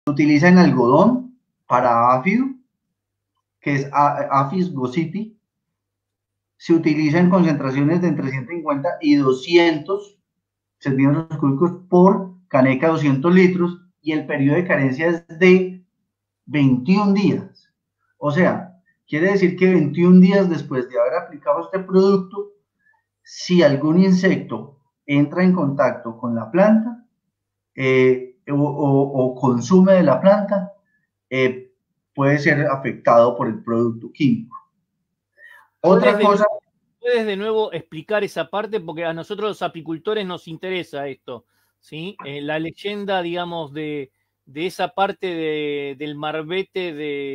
utiliza en algodón para áfido, que es Apis gossypii. Se utiliza en concentraciones de entre 150 y 200 centímetros cúbicos por caneca, 200 litros, y el periodo de carencia es de 21 días. O sea, quiere decir que 21 días después de haber aplicado este producto, si algún insecto entra en contacto con la planta o consume de la planta, puede ser afectado por el producto químico. Otra cosa... ¿Puedes de nuevo explicar esa parte? Porque a nosotros los apicultores nos interesa esto, ¿sí? La leyenda, digamos, de esa parte del marbete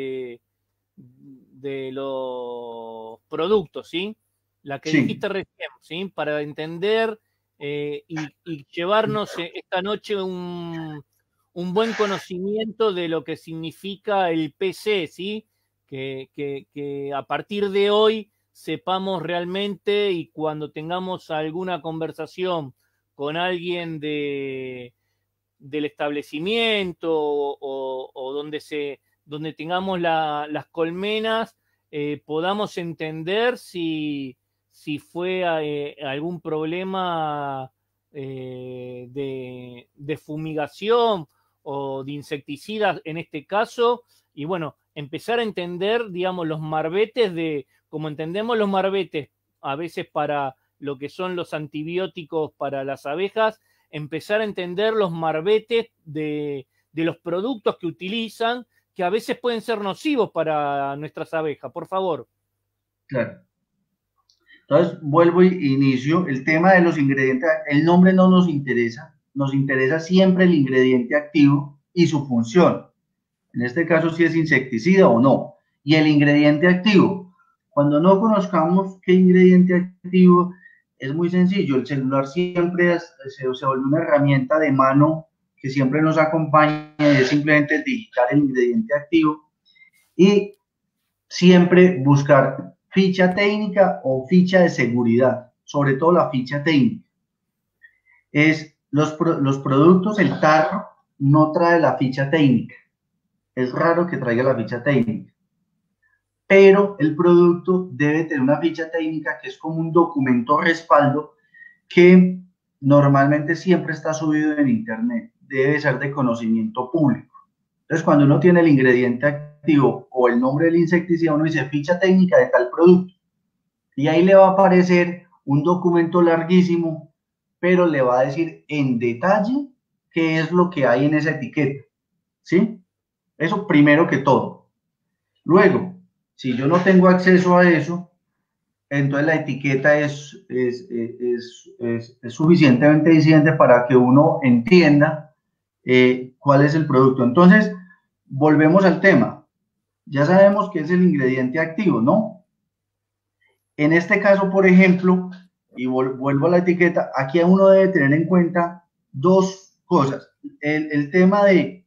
de los productos, ¿sí? La que dijiste recién, ¿sí? Para entender y llevarnos esta noche un buen conocimiento de lo que significa el PC, ¿sí? Que a partir de hoy sepamos realmente, y cuando tengamos alguna conversación con alguien del establecimiento o donde tengamos las colmenas, podamos entender si fue algún problema de fumigación o de insecticidas en este caso, y bueno, empezar a entender, digamos, los marbetes como entendemos los marbetes a veces para lo que son los antibióticos para las abejas, empezar a entender los marbetes de los productos que utilizan, que a veces pueden ser nocivos para nuestras abejas. Por favor. Claro. Entonces, vuelvo y inicio. El tema de los ingredientes, el nombre no nos interesa siempre el ingrediente activo y su función. En este caso, si es insecticida o no. Y el ingrediente activo, cuando no conozcamos qué ingrediente activo, es muy sencillo. El celular siempre se vuelve una herramienta de mano que siempre nos acompaña, y es simplemente digitar el ingrediente activo y siempre buscar ficha técnica o ficha de seguridad, sobre todo la ficha técnica. Los productos, el tarro no trae la ficha técnica. Es raro que traiga la ficha técnica, pero el producto debe tener una ficha técnica que es como un documento respaldo que normalmente siempre está subido en internet, debe ser de conocimiento público. Entonces, cuando uno tiene el ingrediente activo o el nombre del insecticida, uno dice ficha técnica de tal producto, y ahí le va a aparecer un documento larguísimo, pero le va a decir en detalle qué es lo que hay en esa etiqueta, ¿sí? Eso primero que todo. Luego, si yo no tengo acceso a eso, entonces la etiqueta es suficientemente disidente para que uno entienda cuál es el producto. Entonces, volvemos al tema. Ya sabemos qué es el ingrediente activo, ¿no? En este caso, por ejemplo, y vuelvo a la etiqueta, aquí uno debe tener en cuenta dos cosas. El tema de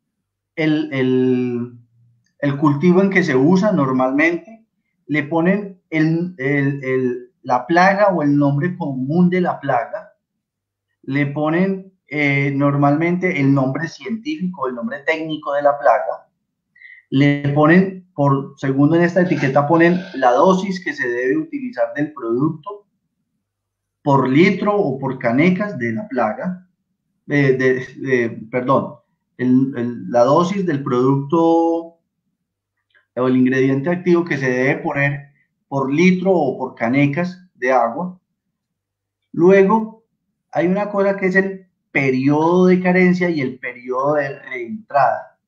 el cultivo en que se usa normalmente, le ponen la plaga o el nombre común de la plaga, le ponen normalmente el nombre científico, el nombre técnico de la plaga, le ponen, segundo en esta etiqueta, ponen la dosis que se debe utilizar del producto por litro o por canecas de la plaga, perdón, la dosis del producto o el ingrediente activo que se debe poner por litro o por canecas de agua. Luego, hay una cosa que es el periodo de carencia y el periodo de reentrada.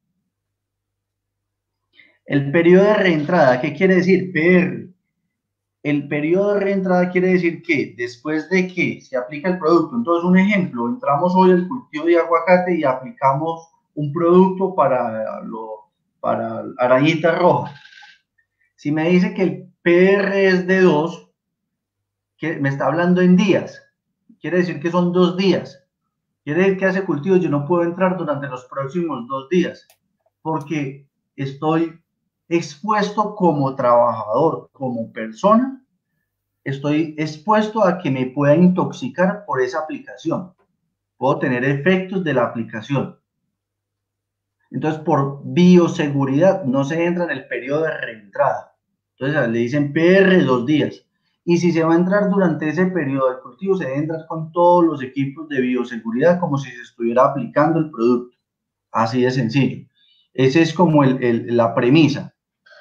El periodo de reentrada, ¿qué quiere decir? El periodo de reentrada quiere decir que después de que se aplica el producto, entonces un ejemplo, entramos hoy al cultivo de aguacate y aplicamos un producto para arañitas rojas. Si me dice que el PR es de 2, me está hablando en días, quiere decir que son 2 días. Quiere decir que hace cultivo yo no puedo entrar durante los próximos 2 días, porque estoy expuesto como trabajador, como persona, estoy expuesto a que me pueda intoxicar por esa aplicación. Puedo tener efectos de la aplicación. Entonces, por bioseguridad, no se entra en el periodo de reentrada. Entonces, le dicen PR 2 días. Y si se va a entrar durante ese periodo de cultivo, se debe entrar con todos los equipos de bioseguridad como si se estuviera aplicando el producto. Así de sencillo. Esa es como la premisa.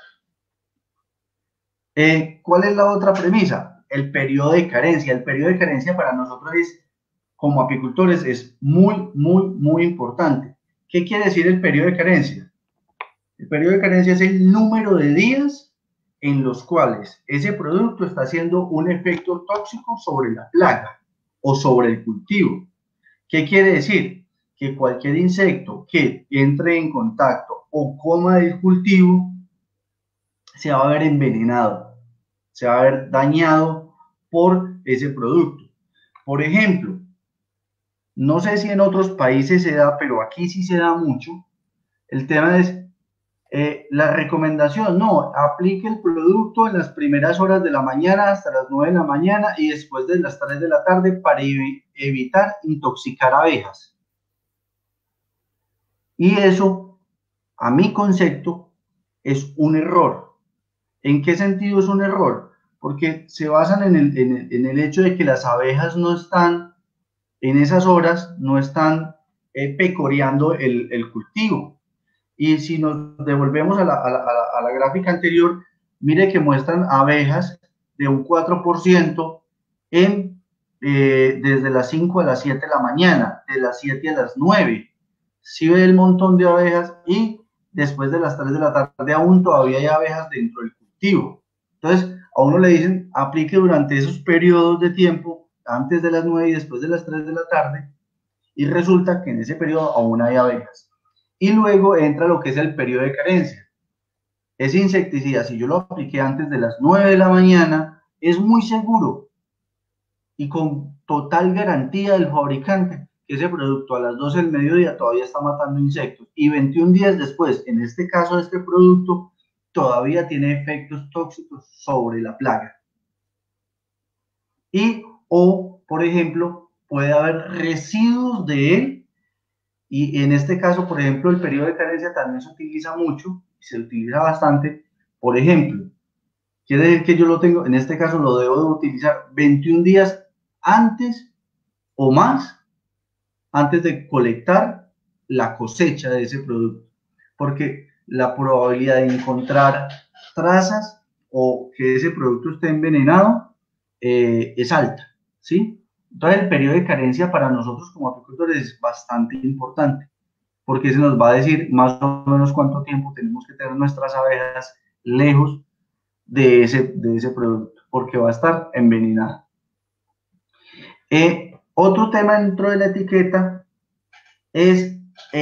¿Cuál es la otra premisa? El periodo de carencia. El periodo de carencia para nosotros como apicultores, es muy, muy, muy importante. ¿Qué quiere decir el periodo de carencia? El periodo de carencia es el número de días en los cuales ese producto está haciendo un efecto tóxico sobre la plaga o sobre el cultivo. ¿Qué quiere decir? Que cualquier insecto que entre en contacto o coma del cultivo se va a ver envenenado, se va a ver dañado por ese producto. Por ejemplo, no sé si en otros países se da, pero aquí sí se da mucho. El tema es la recomendación, no, aplique el producto en las primeras horas de la mañana hasta las 9 de la mañana y después de las 3 de la tarde para evitar intoxicar abejas. Y eso, a mi concepto, es un error. ¿En qué sentido es un error? Porque se basan en el hecho de que las abejas no están, en esas horas, no están pecoreando el cultivo. Y si nos devolvemos a la gráfica anterior, mire que muestran abejas de un 4% desde las 5 a las 7 de la mañana, de las 7 a las 9. Si ve el montón de abejas y después de las 3 de la tarde aún todavía hay abejas dentro del cultivo. Entonces, a uno le dicen, aplique durante esos periodos de tiempo, antes de las 9 y después de las 3 de la tarde, y resulta que en ese periodo aún hay abejas. Y luego entra lo que es el periodo de carencia. Ese insecticida, si yo lo apliqué antes de las 9 de la mañana, es muy seguro y con total garantía del fabricante que ese producto a las 12 del mediodía todavía está matando insectos y 21 días después, en este caso este producto, todavía tiene efectos tóxicos sobre la plaga. O, por ejemplo, puede haber residuos de él. Y en este caso, por ejemplo, el periodo de carencia también se utiliza mucho, se utiliza bastante. Por ejemplo, quiere decir que yo lo tengo, en este caso lo debo de utilizar 21 días antes o más, antes de colectar la cosecha de ese producto. Porque la probabilidad de encontrar trazas o que ese producto esté envenenado es alta, ¿sí? Entonces el periodo de carencia para nosotros como apicultores es bastante importante, porque se nos va a decir más o menos cuánto tiempo tenemos que tener nuestras abejas lejos de ese producto, porque va a estar envenenada. Otro tema dentro de la etiqueta es,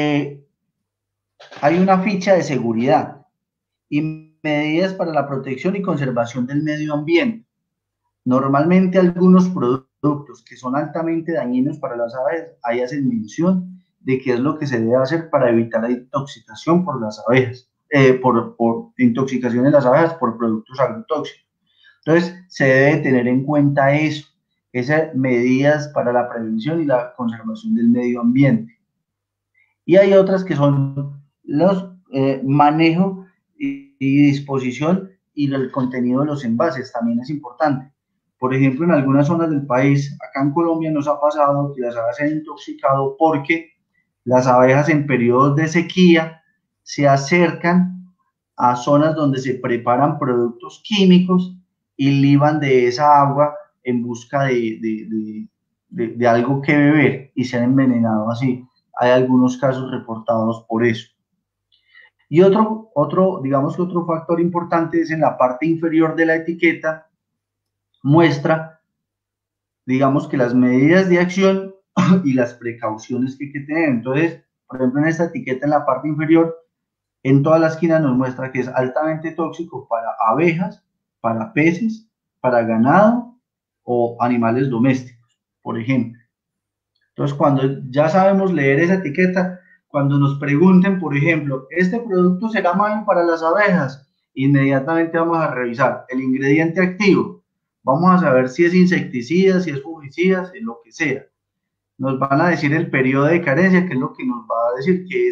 hay una ficha de seguridad y medidas para la protección y conservación del medio ambiente. Normalmente algunos productos que son altamente dañinos para las abejas, ahí hacen mención de qué es lo que se debe hacer para evitar la intoxicación por las abejas, por intoxicación de las abejas por productos agrotóxicos. Entonces, se debe tener en cuenta eso, esas medidas para la prevención y la conservación del medio ambiente. Y hay otras que son los manejo y disposición y el contenido de los envases, también es importante. Por ejemplo, en algunas zonas del país, acá en Colombia nos ha pasado que las abejas se han intoxicado porque las abejas en periodos de sequía se acercan a zonas donde se preparan productos químicos y liban de esa agua en busca de algo que beber y se han envenenado así. Hay algunos casos reportados por eso. Y digamos que otro factor importante es en la parte inferior de la etiqueta, muestra, digamos que las medidas de acción y las precauciones que hay que tener. Entonces, por ejemplo, en esta etiqueta en la parte inferior, en toda la esquina nos muestra que es altamente tóxico para abejas, para peces, para ganado o animales domésticos, por ejemplo. Entonces, cuando ya sabemos leer esa etiqueta, cuando nos pregunten, por ejemplo, ¿este producto será malo para las abejas? Inmediatamente vamos a revisar el ingrediente activo. Vamos a saber si es insecticida, si es fungicida, si es lo que sea. Nos van a decir el periodo de carencia, que es lo que nos va a decir que ese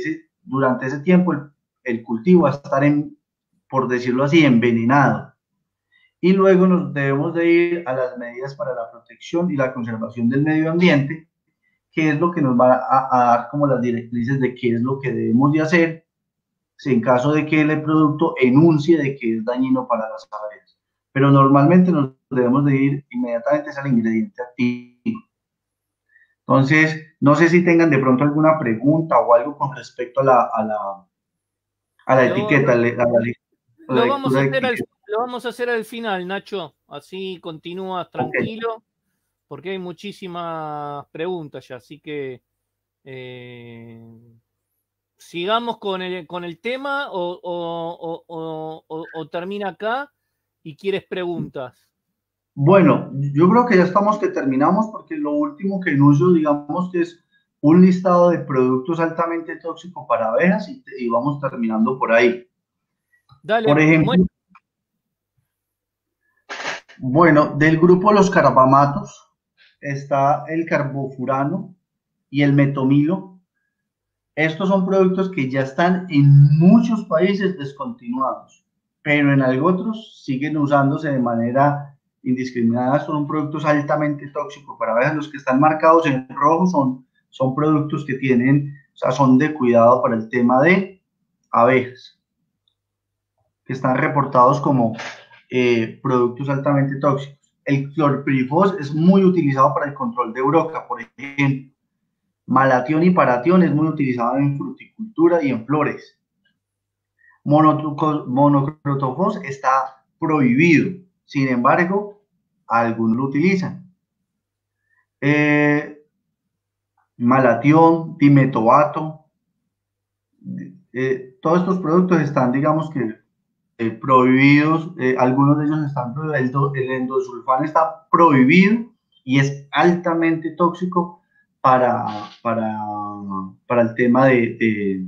durante ese tiempo el cultivo va a estar, por decirlo así, envenenado. Y luego nos debemos de ir a las medidas para la protección y la conservación del medio ambiente, que es lo que nos va a dar como las directrices de qué es lo que debemos de hacer si en caso de que el producto enuncie de que es dañino para las abejas. Pero normalmente nos debemos de ir inmediatamente al ingrediente activo. Entonces, no sé si tengan de pronto alguna pregunta o algo con respecto a la etiqueta, lo vamos a hacer al final, Nacho, así continúas tranquilo, okay, porque hay muchísimas preguntas ya, así que sigamos con el tema o termina acá y quieres preguntas. Bueno, yo creo que ya estamos que terminamos, porque lo último que enuncio, digamos que es un listado de productos altamente tóxicos para abejas y vamos terminando por ahí. Dale, por ejemplo, bueno, del grupo de los carbamatos está el carbofurano y el metomilo. Estos son productos que ya están en muchos países descontinuados, pero en otros siguen usándose de manera indiscriminada. Son productos altamente tóxicos para abejas. Los que están marcados en rojo son productos que tienen, o sea, son de cuidado para el tema de abejas, que están reportados como productos altamente tóxicos. El clorpirifos es muy utilizado para el control de broca, por ejemplo. Malatión y paratión es muy utilizado en fruticultura y en flores. Monocrotofos está prohibido, sin embargo, algunos lo utilizan. Malatión, dimetoato, todos estos productos están, digamos que, prohibidos. Algunos de ellos están prohibidos. El endosulfán está prohibido y es altamente tóxico para el tema de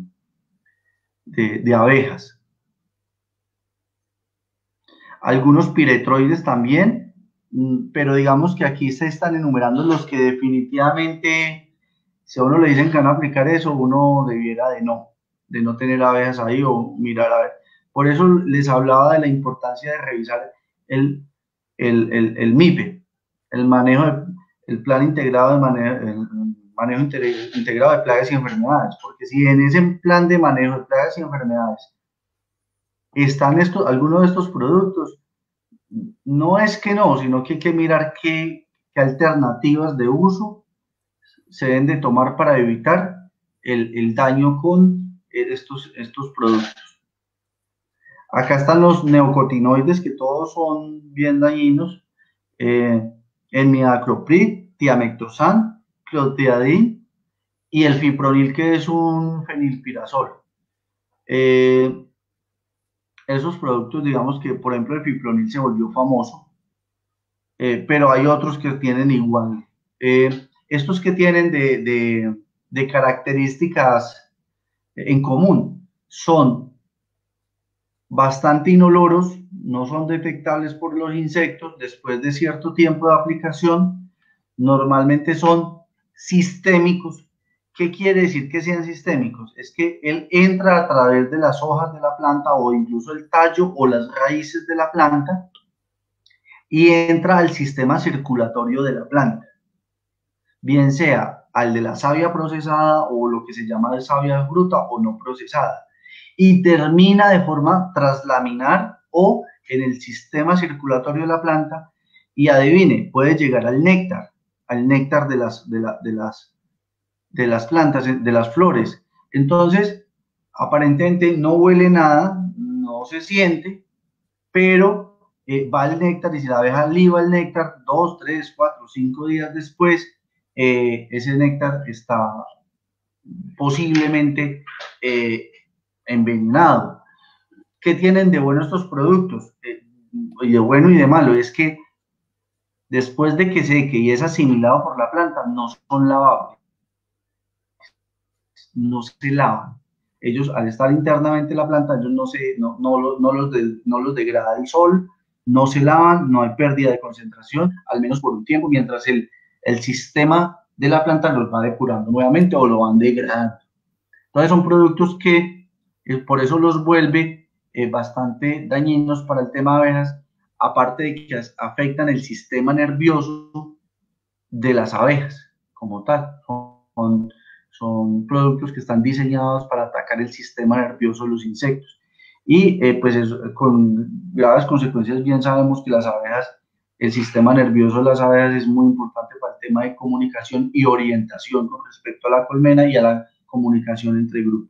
abejas. Algunos piretroides también, pero digamos que aquí se están enumerando los que definitivamente, si a uno le dicen que van a aplicar eso, uno debiera de no tener abejas ahí o mirar a ver. Por eso les hablaba de la importancia de revisar el MIPE, el plan integrado de manejo integrado de plagas y enfermedades, porque si en ese plan de manejo de plagas y enfermedades están algunos de estos productos, no es que no, sino que hay que mirar qué alternativas de uso se deben de tomar para evitar el daño con estos productos. Acá están los neocotinoides, que todos son bien dañinos. El imidacloprid, tiamectosan, clotiadin y el fipronil, que es un fenilpirazol. Esos productos, digamos que, por ejemplo, el fipronil se volvió famoso, pero hay otros que tienen igual. Estos que tienen de características en común son bastante inoloros, no son detectables por los insectos después de cierto tiempo de aplicación, normalmente son sistémicos. ¿Qué quiere decir que sean sistémicos? Es que él entra a través de las hojas de la planta o incluso el tallo o las raíces de la planta y entra al sistema circulatorio de la planta, bien sea al de la savia procesada o lo que se llama de savia bruta o no procesada, y termina de forma translaminar o en el sistema circulatorio de la planta, y adivine, puede llegar al néctar de las plantas, de las flores. Entonces, aparentemente no huele nada, no se siente, pero va el néctar, y si la abeja liba el néctar 2, 3, 4, 5 días después, ese néctar está posiblemente envenenado. ¿Qué tienen de bueno estos productos? Y de bueno y de malo es que después de que seque y es asimilado por la planta, no son lavables, no se lavan. Ellos, al estar internamente en la planta, ellos no los degrada el sol, no se lavan, no hay pérdida de concentración, al menos por un tiempo, mientras el sistema de la planta los va depurando nuevamente o lo van degradando. Entonces son productos que por eso los vuelve bastante dañinos para el tema de abejas, aparte de que afectan el sistema nervioso de las abejas como tal. Son productos que están diseñados para atacar el sistema nervioso de los insectos. Y pues con graves consecuencias, bien sabemos que las abejas, el sistema nervioso de las abejas es muy importante para el tema de comunicación y orientación con respecto a la colmena y a la comunicación entre grupos.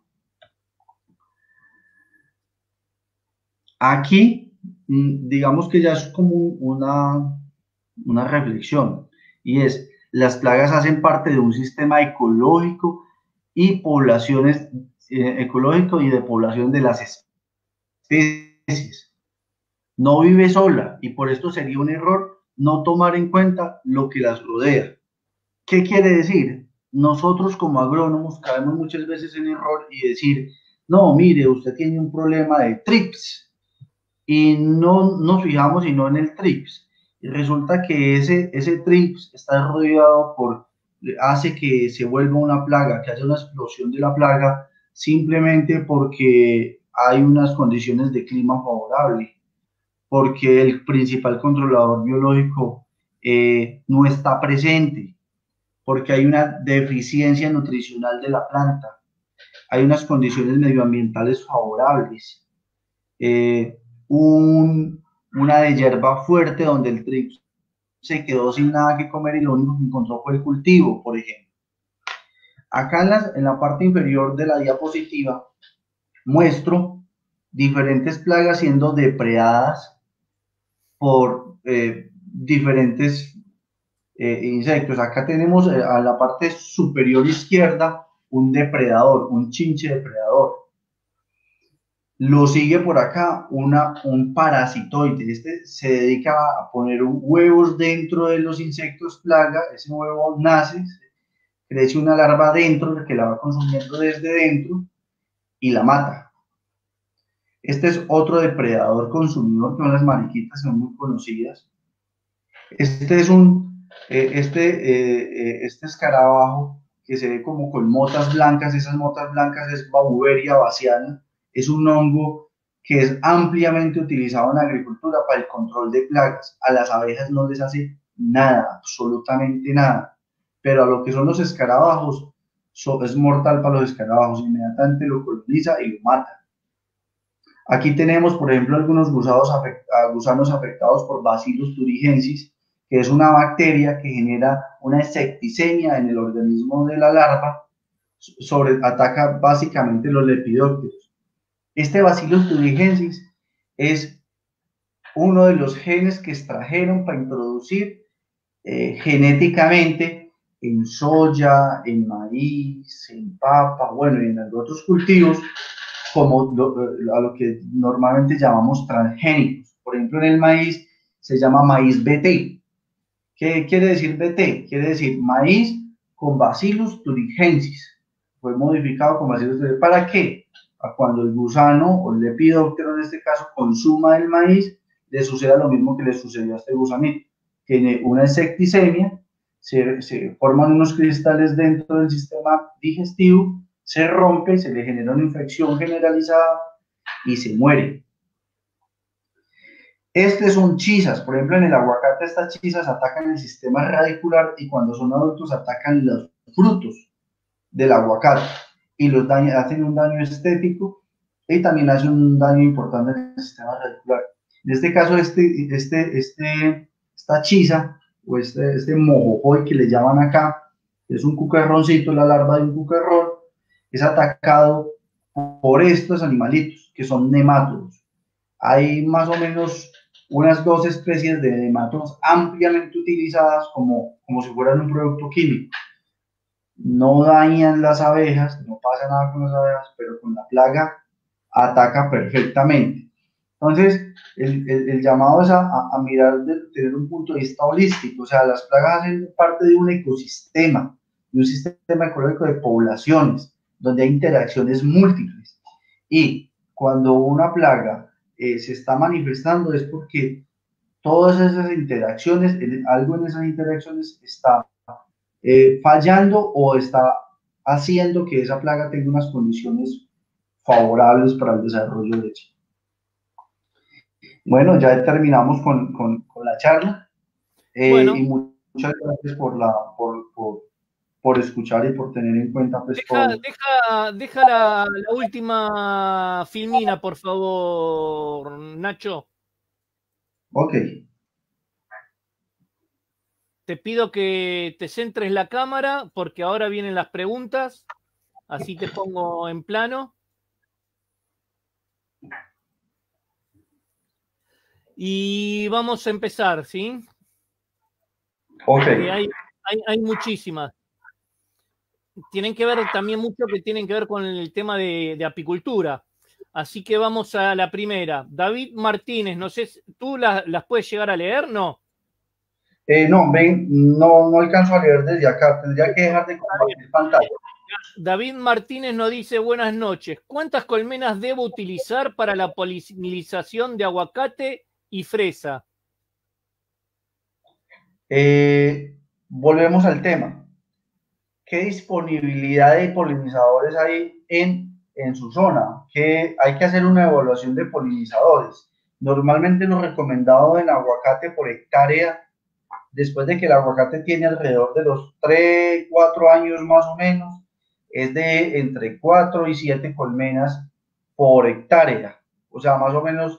Aquí, digamos que ya es como una reflexión, y es, las plagas hacen parte de un sistema ecológico y poblaciones, ecológico y de población de las especies. No vive sola, y por esto sería un error no tomar en cuenta lo que las rodea. ¿Qué quiere decir? Nosotros como agrónomos caemos muchas veces en error y decir, no, mire, usted tiene un problema de trips, y no nos fijamos sino en el trips. Y resulta que ese trips está rodeado hace que se vuelva una plaga, que haya una explosión de la plaga, simplemente porque hay unas condiciones de clima favorable, porque el principal controlador biológico no está presente, porque hay una deficiencia nutricional de la planta, hay unas condiciones medioambientales favorables, una de hierba fuerte donde el trigo se quedó sin nada que comer y lo único que encontró fue el cultivo, por ejemplo. Acá en la parte inferior de la diapositiva muestro diferentes plagas siendo depredadas por diferentes insectos. Acá tenemos a la parte superior izquierda un depredador, un chinche depredador. Lo sigue por acá un parasitoide. Este se dedica a poner huevos dentro de los insectos plaga. Ese huevo nace, crece una larva dentro que la va consumiendo desde dentro y la mata. Este es otro depredador consumidor, que son las mariquitas, son muy conocidas. Este es este escarabajo que se ve como con motas blancas. Esas motas blancas es Beauveria baciana. Es un hongo que es ampliamente utilizado en la agricultura para el control de plagas. A las abejas no les hace nada, absolutamente nada. Pero a lo que son los escarabajos, es mortal para los escarabajos. Inmediatamente lo coloniza y lo mata. Aquí tenemos, por ejemplo, algunos gusanos afectados por Bacillus thuringiensis, que es una bacteria que genera una septicemia en el organismo de la larva, ataca básicamente los lepidópteros. Este Bacillus thuringiensis es uno de los genes que extrajeron para introducir genéticamente en soya, en maíz, en papa, bueno, y en otros cultivos, como a lo que normalmente llamamos transgénicos. Por ejemplo, en el maíz se llama maíz BT. ¿Qué quiere decir BT? Quiere decir maíz con Bacillus thuringiensis. Fue modificado con Bacillus thuringiensis. ¿Para qué? Cuando el gusano o el lepidóptero en este caso consuma el maíz, le suceda lo mismo que le sucedió a este gusanito. Tiene una septicemia, se forman unos cristales dentro del sistema digestivo, se rompe, se le genera una infección generalizada y se muere. Estas son chisas, por ejemplo, en el aguacate estas chisas atacan el sistema radicular y cuando son adultos atacan los frutos del aguacate y los hacen un daño estético y también hacen un daño importante en el sistema radicular. En este caso, esta chisa o este mojojoy que le llaman acá, que es un cucarroncito, la larva de un cucarrón, es atacado por estos animalitos que son nemátodos. Hay más o menos unas 2 especies de nemátodos ampliamente utilizadas como si fueran un producto químico. No dañan las abejas, no pasa nada con las abejas, pero con la plaga ataca perfectamente. Entonces, el llamado es a mirar desde un punto de vista holístico, o sea, las plagas hacen parte de un ecosistema, de un sistema ecológico de poblaciones, donde hay interacciones múltiples. Y cuando una plaga se está manifestando es porque todas esas interacciones, algo en esas interacciones está fallando o está haciendo que esa plaga tenga unas condiciones favorables para el desarrollo de eso. Bueno, ya terminamos con la charla Bueno, y muchas gracias por escuchar y por tener en cuenta pues todo. deja la última filmina, por favor, Nacho. Ok, Te pido que te centres la cámara porque ahora vienen las preguntas. Así te pongo en plano. Y vamos a empezar, ¿sí? ok. Que hay muchísimas. Tienen que ver también mucho que tienen que ver con el tema de apicultura. Así que vamos a la primera. David Martínez, no sé, ¿tú las puedes llegar a leer? No. No, ven, no alcanzo a leer desde acá, tendría que dejar de compartir pantalla. David Martínez nos dice buenas noches. ¿Cuántas colmenas debo utilizar para la polinización de aguacate y fresa? Volvemos al tema. ¿Qué disponibilidad de polinizadores hay en su zona? Que hay que hacer una evaluación de polinizadores. Normalmente lo recomendado en aguacate por hectárea, después de que el aguacate tiene alrededor de los 3, 4 años más o menos, es de entre 4 y 7 colmenas por hectárea. O sea, más o menos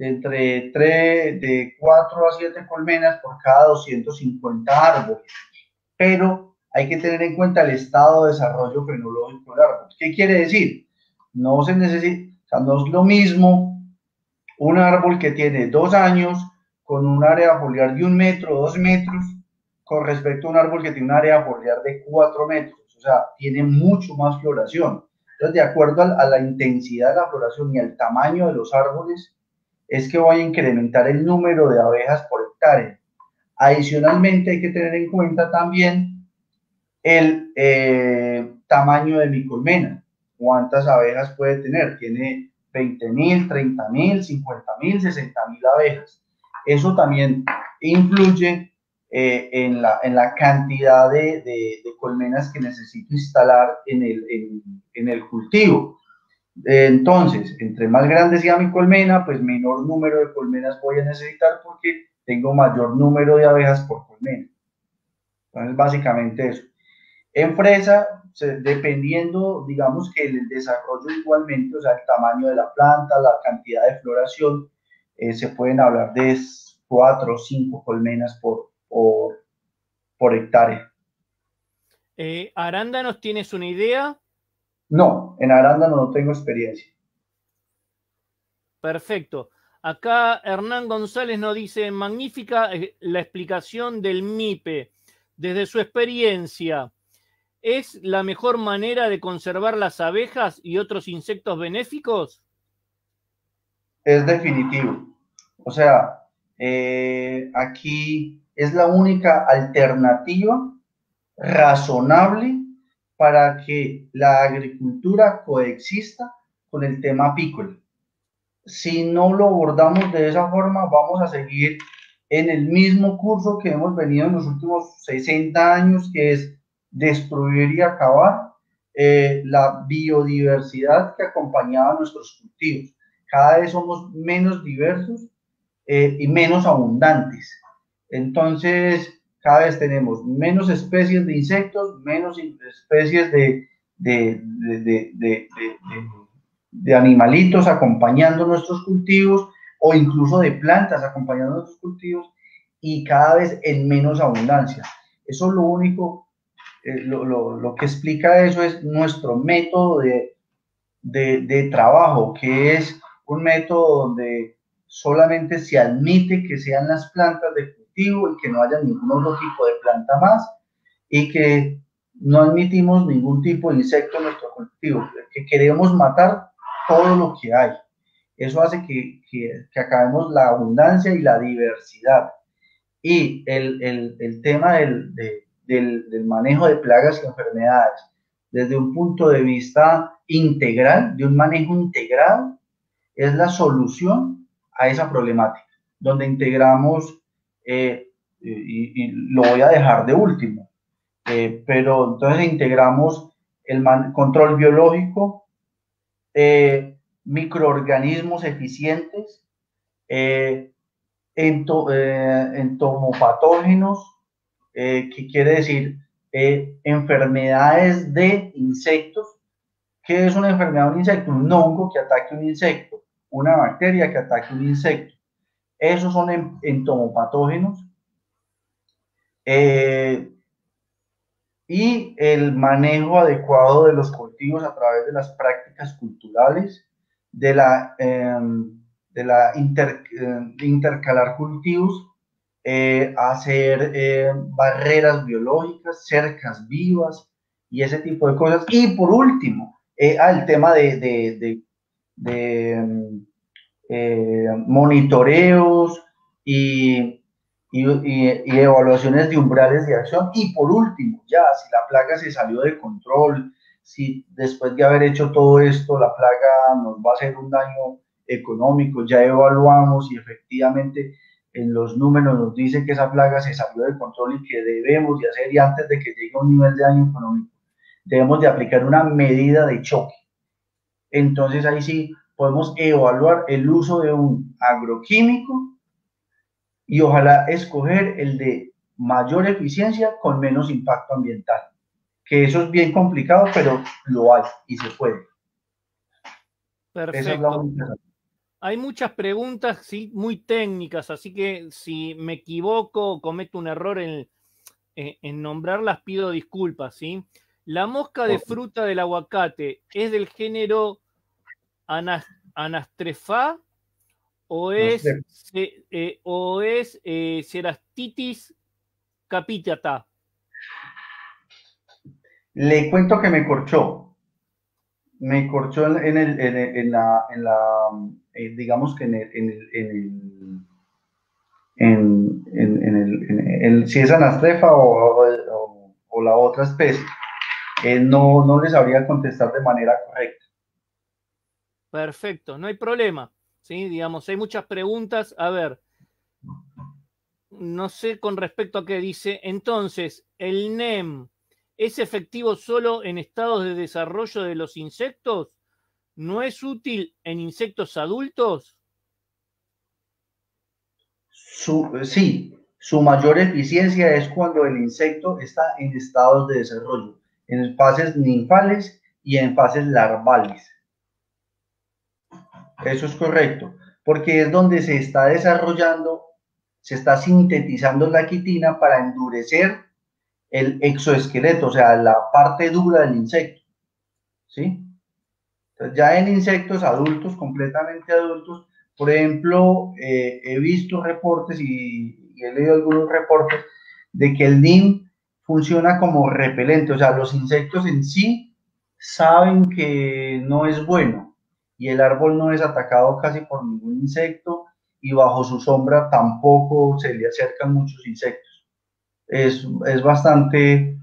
de 4 a 7 colmenas por cada 250 árboles. Pero hay que tener en cuenta el estado de desarrollo fenológico del árbol. ¿Qué quiere decir? No se necesita, o sea, no es lo mismo un árbol que tiene 2 años con un área foliar de 1 metro, 2 metros, con respecto a un árbol que tiene un área foliar de 4 metros. O sea, tiene mucho más floración. Entonces, de acuerdo a la intensidad de la floración y al tamaño de los árboles, es que voy a incrementar el número de abejas por hectárea. Adicionalmente, hay que tener en cuenta también el tamaño de mi colmena. ¿Cuántas abejas puede tener? Tiene 20.000, 30.000, 50.000, 60.000 abejas. Eso también influye en la cantidad de colmenas que necesito instalar en el cultivo. Entonces, entre más grande sea mi colmena, pues menor número de colmenas voy a necesitar porque tengo mayor número de abejas por colmena. Entonces, básicamente eso. En fresa, dependiendo, digamos que el desarrollo igualmente, o sea, el tamaño de la planta, la cantidad de floración, se pueden hablar de 4 o 5 colmenas por hectárea. Arándanos, ¿tienes una idea? No, en arándano no tengo experiencia. Perfecto. Acá Hernán González nos dice, magnífica la explicación del MIPE. Desde su experiencia, ¿es la mejor manera de conservar las abejas y otros insectos benéficos? Es definitivo. O sea, aquí es la única alternativa razonable para que la agricultura coexista con el tema apícola. Si no lo abordamos de esa forma, vamos a seguir en el mismo curso que hemos venido en los últimos 60 años, que es destruir y acabar la biodiversidad que acompañaba a nuestros cultivos. Cada vez somos menos diversos y menos abundantes. Entonces, cada vez tenemos menos especies de insectos, menos especies de animalitos acompañando nuestros cultivos o incluso de plantas acompañando nuestros cultivos y cada vez en menos abundancia. Eso es lo único, lo que explica eso es nuestro método de trabajo, que es un método donde solamente se admite que sean las plantas de cultivo y que no haya ningún otro tipo de planta más y que no admitimos ningún tipo de insecto en nuestro cultivo, que queremos matar todo lo que hay. Eso hace que acabemos la abundancia y la diversidad. Y el tema del manejo de plagas y enfermedades desde un punto de vista integral, de un manejo integrado, es la solución a esa problemática, donde integramos, y lo voy a dejar de último, pero entonces integramos control biológico, microorganismos eficientes, entomopatógenos, que quiere decir enfermedades de insectos. ¿Qué es una enfermedad de un insecto? Un hongo que ataque un insecto, una bacteria que ataque un insecto. Esos son entomopatógenos. Y el manejo adecuado de los cultivos a través de las prácticas culturales, de la intercalar cultivos, hacer barreras biológicas, cercas vivas y ese tipo de cosas. Y por último, el tema de monitoreos y evaluaciones de umbrales de acción. Y por último, ya si la plaga se salió de control, si después de haber hecho todo esto la plaga nos va a hacer un daño económico, ya evaluamos y efectivamente en los números nos dice que esa plaga se salió de control y que debemos de hacer, y antes de que llegue a un nivel de daño económico, debemos de aplicar una medida de choque. Entonces ahí sí podemos evaluar el uso de un agroquímico y ojalá escoger el de mayor eficiencia con menos impacto ambiental. Que eso es bien complicado, pero lo hay y se puede. Perfecto. Esa es la única. Hay muchas preguntas, sí, muy técnicas, así que si me equivoco o cometo un error en nombrarlas, pido disculpas, ¿sí? La mosca de fruta del aguacate, ¿es del género Anastrefa o es Cerastitis capitata? Le cuento que me corchó digamos que si es Anastrefa o la otra especie, no les sabría contestar de manera correcta. Perfecto, no hay problema, ¿sí? Digamos, hay muchas preguntas. A ver, no sé con respecto a qué dice. Entonces, ¿el NEM es efectivo solo en estados de desarrollo de los insectos? ¿No es útil en insectos adultos? Sí, su mayor eficiencia es cuando el insecto está en estados de desarrollo, en fases ninfales y en fases larvales. Eso es correcto, porque es donde se está desarrollando, se está sintetizando la quitina para endurecer el exoesqueleto, o sea, la parte dura del insecto, ¿sí? Entonces, ya en insectos adultos, completamente adultos, por ejemplo, he visto reportes y he leído algunos reportes de que el NIM funciona como repelente, o sea, los insectos en sí saben que no es bueno y el árbol no es atacado casi por ningún insecto y bajo su sombra tampoco se le acercan muchos insectos. Es bastante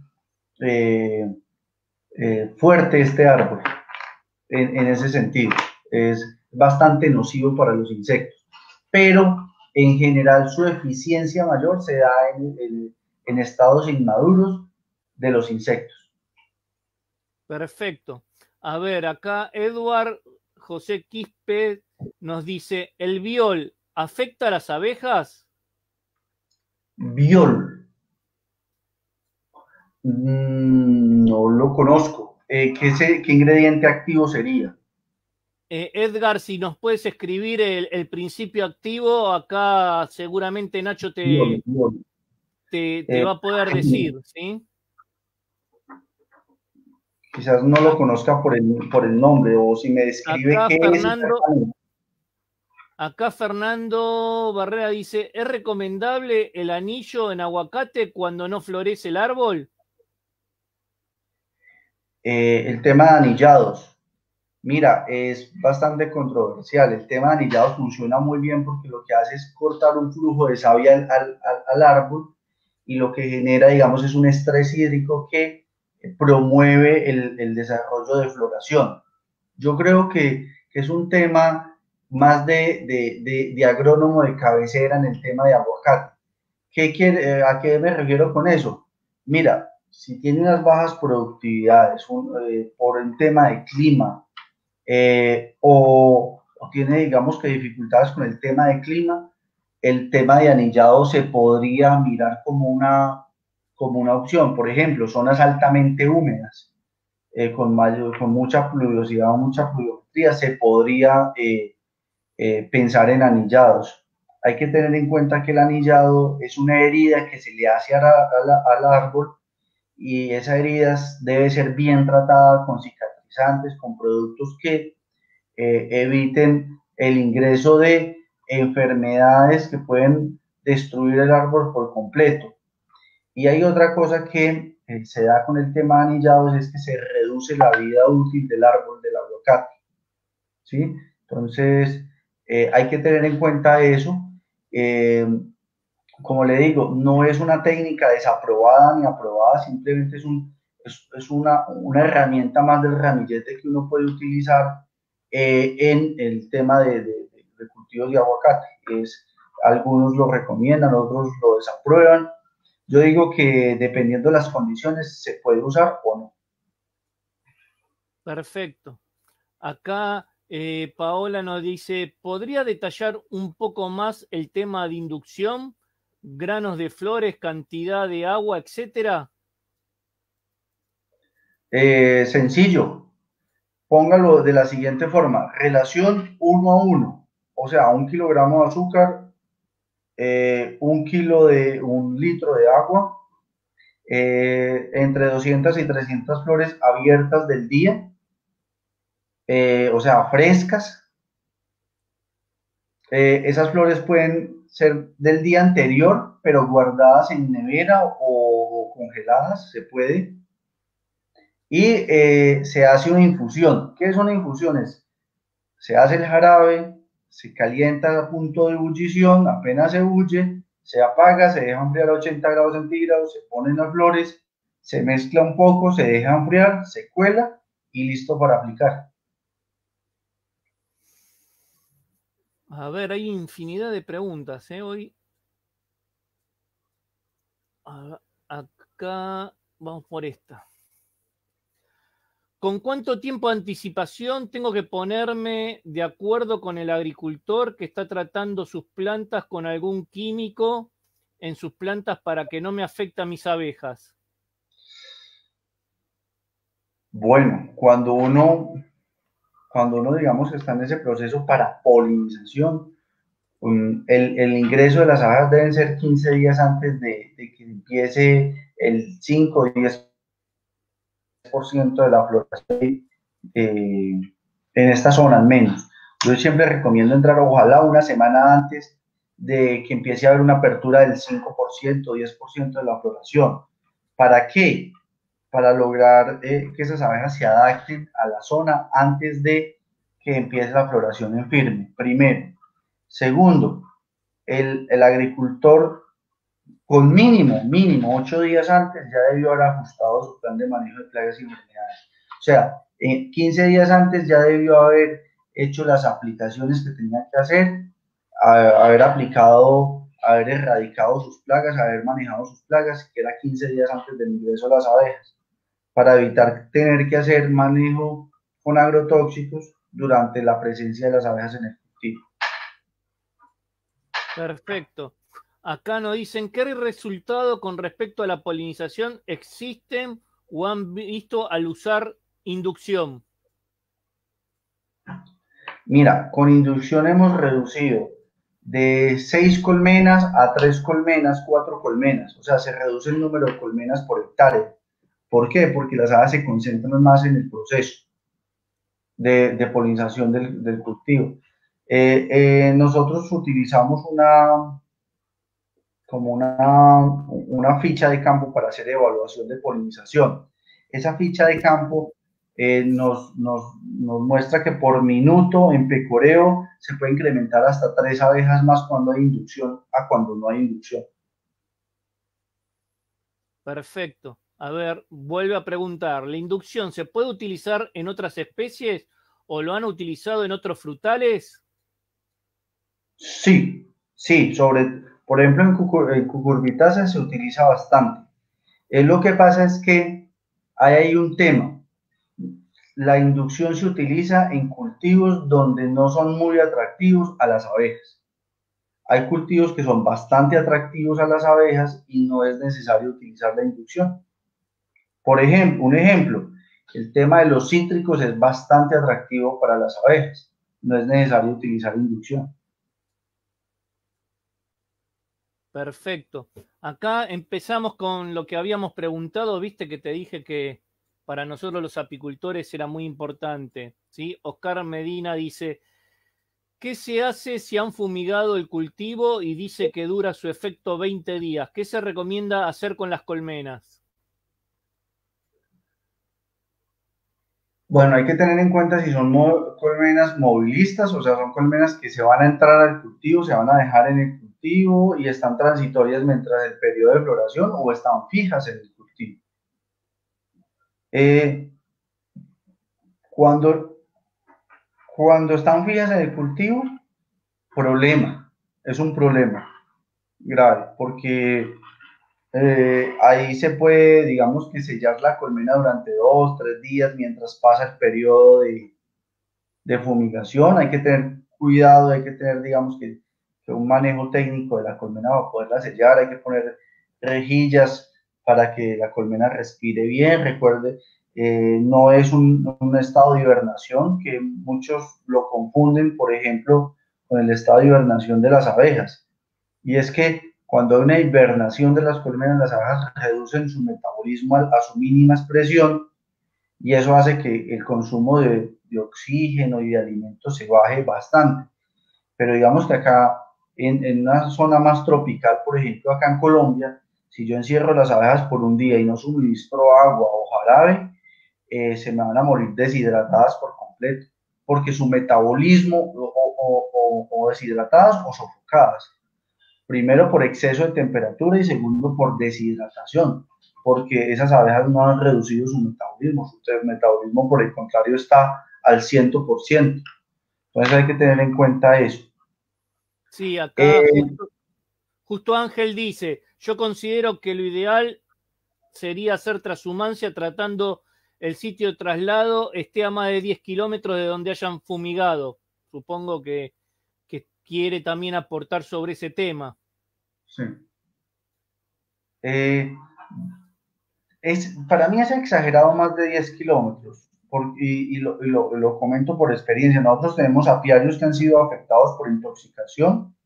fuerte este árbol en ese sentido. Es bastante nocivo para los insectos, pero en general su eficiencia mayor se da en estados inmaduros de los insectos. Perfecto. A ver, acá Eduard José Quispe nos dice, ¿el viol afecta a las abejas? Viol. No lo conozco. ¿Qué ingrediente activo sería? Edgar, si nos puedes escribir el principio activo, acá seguramente Nacho te va a poder decir, ¿sí? Quizás no lo conozca por el nombre, o si me describe acá qué Fernando, es. Acá Fernando Barrera dice, ¿es recomendable el anillo en aguacate cuando no florece el árbol? El tema de anillados. Mira, es bastante controversial. El tema de anillados funciona muy bien porque lo que hace es cortar un flujo de savia al árbol y lo que genera, digamos, es un estrés hídrico que promueve el desarrollo de floración. Yo creo que es un tema más de agrónomo de cabecera en el tema de aguacate. ¿A qué me refiero con eso? Mira, si tiene unas bajas productividades por el tema de clima o tiene, digamos que dificultades con el tema de clima, el tema de anillado se podría mirar como una opción. Por ejemplo, zonas altamente húmedas, con mucha pluviosidad o mucha pluviometría, se podría pensar en anillados. Hay que tener en cuenta que el anillado es una herida que se le hace al árbol y esa herida debe ser bien tratada con cicatrizantes, con productos que eviten el ingreso de enfermedades que pueden destruir el árbol por completo. Y hay otra cosa que se da con el tema de anillados, es que se reduce la vida útil del árbol del aguacate, ¿sí? Entonces, hay que tener en cuenta eso. Eh, como le digo, no es una técnica desaprobada ni aprobada, simplemente es una herramienta más del ramillete que uno puede utilizar en el tema de cultivos de aguacate. Algunos lo recomiendan, otros lo desaprueban. Yo digo que dependiendo de las condiciones se puede usar o no. Perfecto. Acá Paola nos dice, ¿podría detallar un poco más el tema de inducción? Granos de flores, cantidad de agua, etcétera. Sencillo, póngalo de la siguiente forma: relación 1 a 1, o sea, 1 kilogramo de azúcar, 1 kilo de 1 litro de agua, entre 200 y 300 flores abiertas del día, o sea, frescas. Esas flores pueden ser del día anterior, pero guardadas en nevera o congeladas, se puede. Y se hace una infusión. ¿Qué son infusiones? Se hace el jarabe, se calienta a punto de ebullición, apenas se bulle, se apaga, se deja enfriar a 80 grados centígrados, se ponen las flores, se mezcla un poco, se deja enfriar, se cuela y listo para aplicar. A ver, hay infinidad de preguntas, hoy. Acá vamos por esta. ¿Con cuánto tiempo de anticipación tengo que ponerme de acuerdo con el agricultor que está tratando sus plantas con algún químico en sus plantas para que no me afecte a mis abejas? Bueno, cuando uno, digamos, está en ese proceso para polinización, el ingreso de las abejas deben ser 15 días antes de que empiece el 5 o 10% de la floración en esta zona al menos. Yo siempre recomiendo entrar ojalá una semana antes de que empiece a haber una apertura del 5%, 10% de la floración. ¿Para qué? Para lograr que esas abejas se adapten a la zona antes de que empiece la floración en firme, primero. Segundo, el agricultor con mínimo 8 días antes ya debió haber ajustado su plan de manejo de plagas y enfermedades. O sea, 15 días antes ya debió haber hecho las aplicaciones que tenía que hacer, haber aplicado, haber erradicado sus plagas, haber manejado sus plagas, que era 15 días antes del ingreso de las abejas, para evitar tener que hacer manejo con agrotóxicos durante la presencia de las abejas en el cultivo. Perfecto. Acá nos dicen, ¿qué resultado con respecto a la polinización existen o han visto al usar inducción? Mira, con inducción hemos reducido de 6 colmenas a 3 colmenas, 4 colmenas. O sea, se reduce el número de colmenas por hectárea. ¿Por qué? Porque las aves se concentran más en el proceso de polinización del cultivo. Nosotros utilizamos una ficha de campo para hacer evaluación de polinización. Esa ficha de campo nos muestra que por minuto en pecoreo se puede incrementar hasta 3 abejas más cuando hay inducción a cuando no hay inducción. Perfecto. A ver, vuelve a preguntar, ¿la inducción se puede utilizar en otras especies o lo han utilizado en otros frutales? Sí, por ejemplo en cucurbitacea se utiliza bastante. Lo que pasa es que hay ahí un tema. La inducción se utiliza en cultivos donde no son muy atractivos a las abejas. Hay cultivos que son bastante atractivos a las abejas y no es necesario utilizar la inducción. Por ejemplo, un ejemplo, el tema de los cítricos es bastante atractivo para las abejas. No es necesario utilizar inducción. Perfecto. Acá empezamos con lo que habíamos preguntado, viste que te dije que para nosotros los apicultores era muy importante, ¿sí? Oscar Medina dice, ¿qué se hace si han fumigado el cultivo y dice que dura su efecto 20 días? ¿Qué se recomienda hacer con las colmenas? Bueno, hay que tener en cuenta si son colmenas movilistas, o sea, son colmenas que se van a entrar al cultivo, se van a dejar en el cultivo y están transitorias mientras el periodo de floración o están fijas en el cultivo. Eh, cuando, cuando están fijas en el cultivo, problema, es un problema grave, porque ahí se puede, digamos que sellar la colmena durante 2, 3 días mientras pasa el periodo de fumigación. Hay que tener cuidado, hay que tener, digamos que un manejo técnico de la colmena para poderla sellar, hay que poner rejillas para que la colmena respire bien. Recuerde, no es un estado de hibernación, que muchos lo confunden, por ejemplo, con el estado de hibernación de las abejas. Y es que cuando hay una hibernación de las colmenas, las abejas reducen su metabolismo a su mínima expresión y eso hace que el consumo de oxígeno y de alimentos se baje bastante. Pero digamos que acá, en una zona más tropical, por ejemplo, acá en Colombia, si yo encierro las abejas por un día y no suministro agua o jarabe, se me van a morir deshidratadas por completo, porque su metabolismo o deshidratadas o sofocadas. Primero por exceso de temperatura y segundo por deshidratación, porque esas abejas no han reducido su metabolismo por el contrario está al 100%. Entonces hay que tener en cuenta eso. Sí, acá justo Ángel dice, yo considero que lo ideal sería hacer transhumancia tratando el sitio de traslado esté a más de 10 kilómetros de donde hayan fumigado. Supongo que quiere también aportar sobre ese tema. Sí. Para mí es exagerado más de 10 kilómetros, lo comento por experiencia. Nosotros tenemos apiarios que han sido afectados por intoxicación,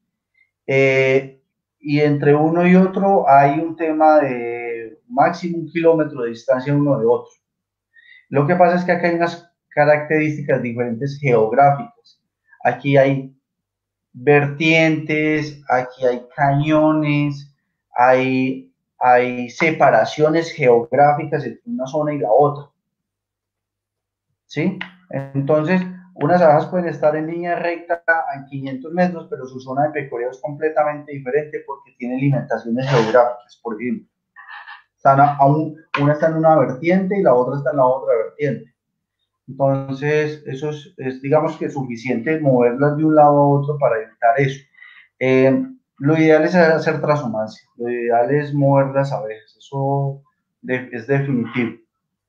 y entre uno y otro hay un tema de máximo 1 kilómetro de distancia uno de otro. Lo que pasa es que acá hay unas características diferentes geográficas. Aquí hay vertientes, aquí hay cañones, hay separaciones geográficas entre una zona y la otra. ¿Sí? Entonces, unas abejas pueden estar en línea recta a 500 metros, pero su zona de pecoreo es completamente diferente porque tiene limitaciones geográficas, por ejemplo. Una está en una vertiente y la otra está en la otra vertiente. Entonces, eso es, digamos que suficiente moverlas de un lado a otro para evitar eso. Lo ideal es hacer transhumancia, lo ideal es mover las abejas, eso es definitivo.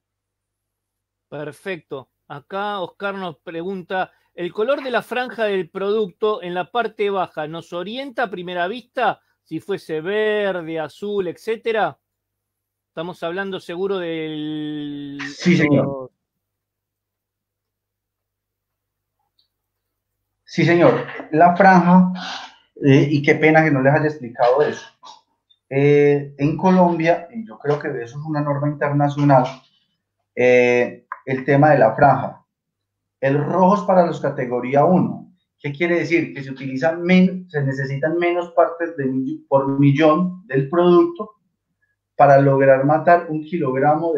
Perfecto. Acá Oscar nos pregunta, ¿el color de la franja del producto en la parte baja nos orienta a primera vista si fuese verde, azul, etcétera? Estamos hablando seguro del... Sí, señor. Sí, señor. La franja, y qué pena que no les haya explicado eso. En Colombia, y yo creo que eso es una norma internacional, el tema de la franja. El rojo es para los categoría 1. ¿Qué quiere decir? Que se necesitan menos partes por millón del producto para lograr matar 1 kilogramo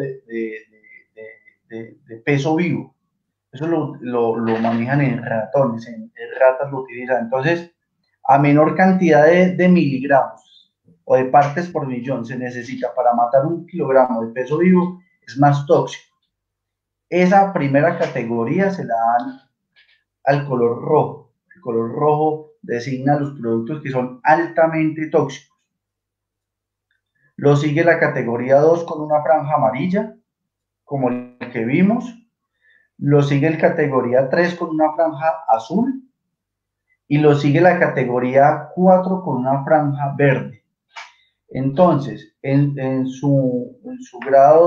de peso vivo. Eso lo manejan en ratones, en ratas lo utilizan. Entonces, a menor cantidad de miligramos o de partes por millón se necesita para matar 1 kilogramo de peso vivo, es más tóxico. Esa primera categoría se la dan al color rojo. El color rojo designa los productos que son altamente tóxicos. Lo sigue la categoría 2 con una franja amarilla, como el que vimos. Lo sigue el categoría 3 con una franja azul. Y lo sigue la categoría 4 con una franja verde. Entonces, en su grado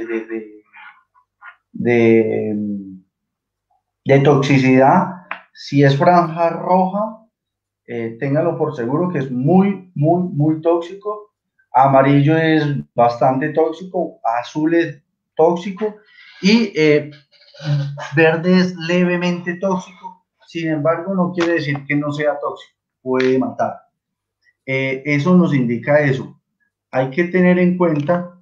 de toxicidad, si es franja roja, téngalo por seguro que es muy, muy, muy tóxico. Amarillo es bastante tóxico, azul es tóxico y verde es levemente tóxico. Sin embargo, no quiere decir que no sea tóxico, puede matar. Eso nos indica eso. Hay que tener en cuenta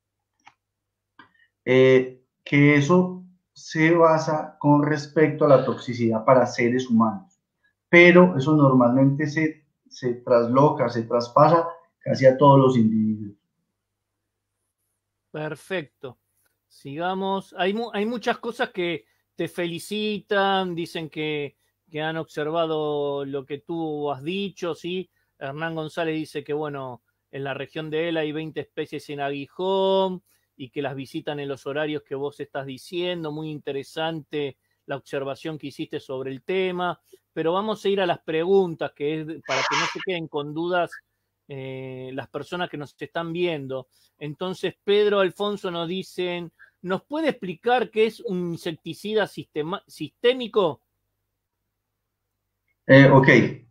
que eso se basa con respecto a la toxicidad para seres humanos, pero eso normalmente se trasloca, se traspasa casi a todos los individuos. Perfecto. Sigamos. Hay muchas cosas que te felicitan, dicen que han observado lo que tú has dicho, ¿sí? Hernán González dice que, bueno, en la región de él hay 20 especies en aguijón y que las visitan en los horarios que vos estás diciendo. Muy interesante la observación que hiciste sobre el tema, pero vamos a ir a las preguntas, que es para que no se queden con dudas las personas que nos están viendo. Entonces, Pedro Alfonso nos dicen, ¿nos puede explicar qué es un insecticida sistémico? Ok.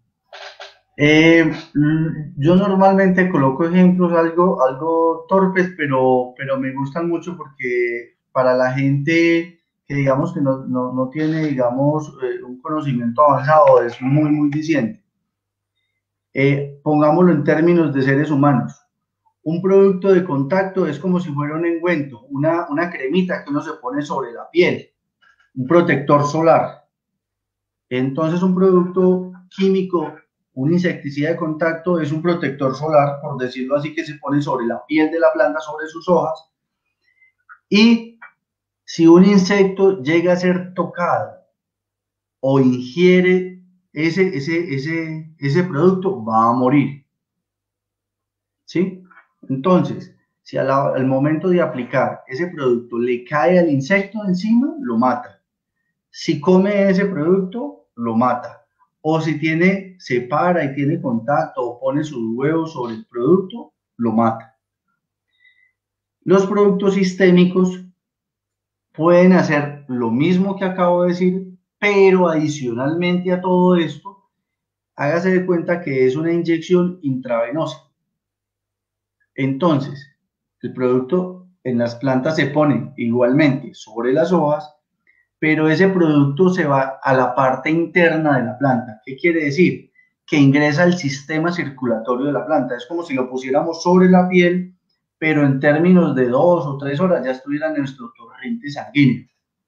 Yo normalmente coloco ejemplos algo torpes, pero me gustan mucho porque para la gente que digamos que no tiene, digamos, un conocimiento avanzado, es muy, muy diciente. Pongámoslo en términos de seres humanos. Un producto de contacto es como si fuera un ungüento, una cremita que uno se pone sobre la piel, un protector solar. Entonces, un producto químico, un insecticida de contacto, es un protector solar, por decirlo así, que se pone sobre la piel de la planta, sobre sus hojas. Y si un insecto llega a ser tocado o ingiere ese producto, va a morir. ¿Sí? Entonces, si al momento de aplicar ese producto le cae al insecto encima, lo mata. Si come ese producto, lo mata. O si se para y tiene contacto o pone sus huevos sobre el producto, lo mata. Los productos sistémicos pueden hacer lo mismo que acabo de decir, pero adicionalmente a todo esto, hágase de cuenta que es una inyección intravenosa. Entonces, el producto en las plantas se pone igualmente sobre las hojas, pero ese producto se va a la parte interna de la planta. ¿Qué quiere decir? Que ingresa al sistema circulatorio de la planta. Es como si lo pusiéramos sobre la piel, pero en términos de 2 o 3 horas ya estuviera en nuestro torrente sanguíneo.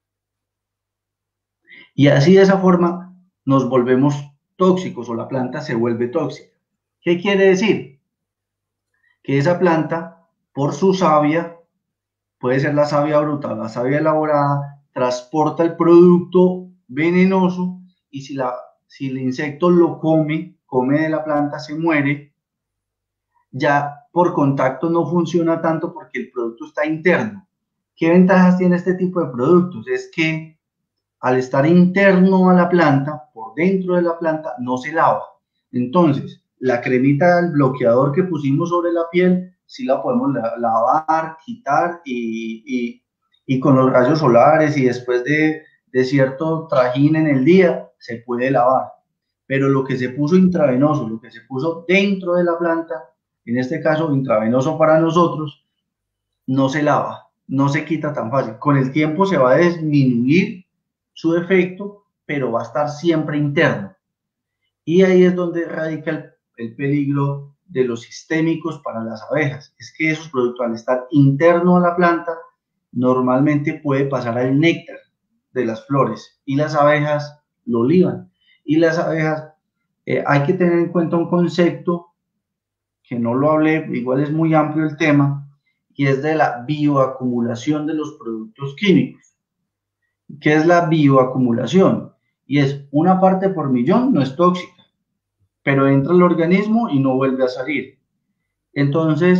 Y así de esa forma nos volvemos tóxicos o la planta se vuelve tóxica. ¿Qué quiere decir? Que esa planta, por su savia, puede ser la savia bruta o la savia elaborada, transporta el producto venenoso y si el insecto lo come de la planta, se muere. Ya por contacto no funciona tanto porque el producto está interno. ¿Qué ventajas tiene este tipo de productos? Es que al estar interno a la planta, por dentro de la planta, no se lava. Entonces, la cremita del bloqueador que pusimos sobre la piel, sí la podemos lavar, quitar y con los rayos solares y después de cierto trajín en el día, se puede lavar. Pero lo que se puso intravenoso, lo que se puso dentro de la planta, en este caso intravenoso para nosotros, no se lava, no se quita tan fácil. Con el tiempo se va a disminuir su efecto, pero va a estar siempre interno. Y ahí es donde radica el peligro de los sistémicos para las abejas. Es que esos productos, al estar interno a la planta, normalmente puede pasar al néctar de las flores y las abejas lo liban. Y las abejas, hay que tener en cuenta un concepto que no lo hablé, igual es muy amplio el tema, y es de la bioacumulación de los productos químicos. ¿Qué es la bioacumulación? Y es una parte por millón, no es tóxica, pero entra al organismo y no vuelve a salir. Entonces,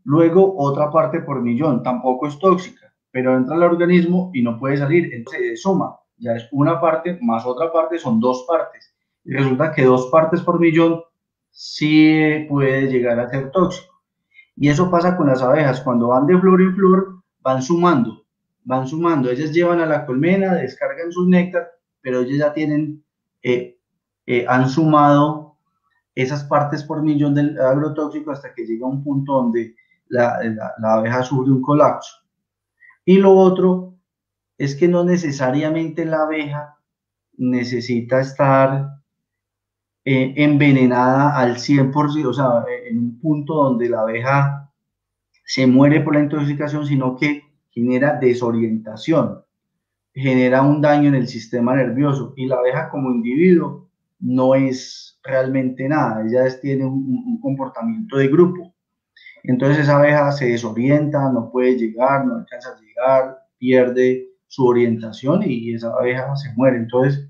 Luego, otra parte por millón, tampoco es tóxica, pero entra al organismo y no puede salir, entonces se suma, ya es una parte más otra parte, son dos partes. Y resulta que dos partes por millón sí puede llegar a ser tóxico. Y eso pasa con las abejas, cuando van de flor en flor, van sumando, ellas llevan a la colmena, descargan sus néctar, pero ellas ya tienen, han sumado esas partes por millón del agrotóxico hasta que llega un punto donde la abeja sufre un colapso. Y lo otro es que no necesariamente la abeja necesita estar envenenada al 100%, o sea, en un punto donde la abeja se muere por la intoxicación, sino que genera desorientación, genera un daño en el sistema nervioso y la abeja como individuo no es realmente nada, ella tiene un comportamiento de grupo. Entonces esa abeja se desorienta, no puede llegar, no alcanza a llegar, pierde su orientación y esa abeja se muere. Entonces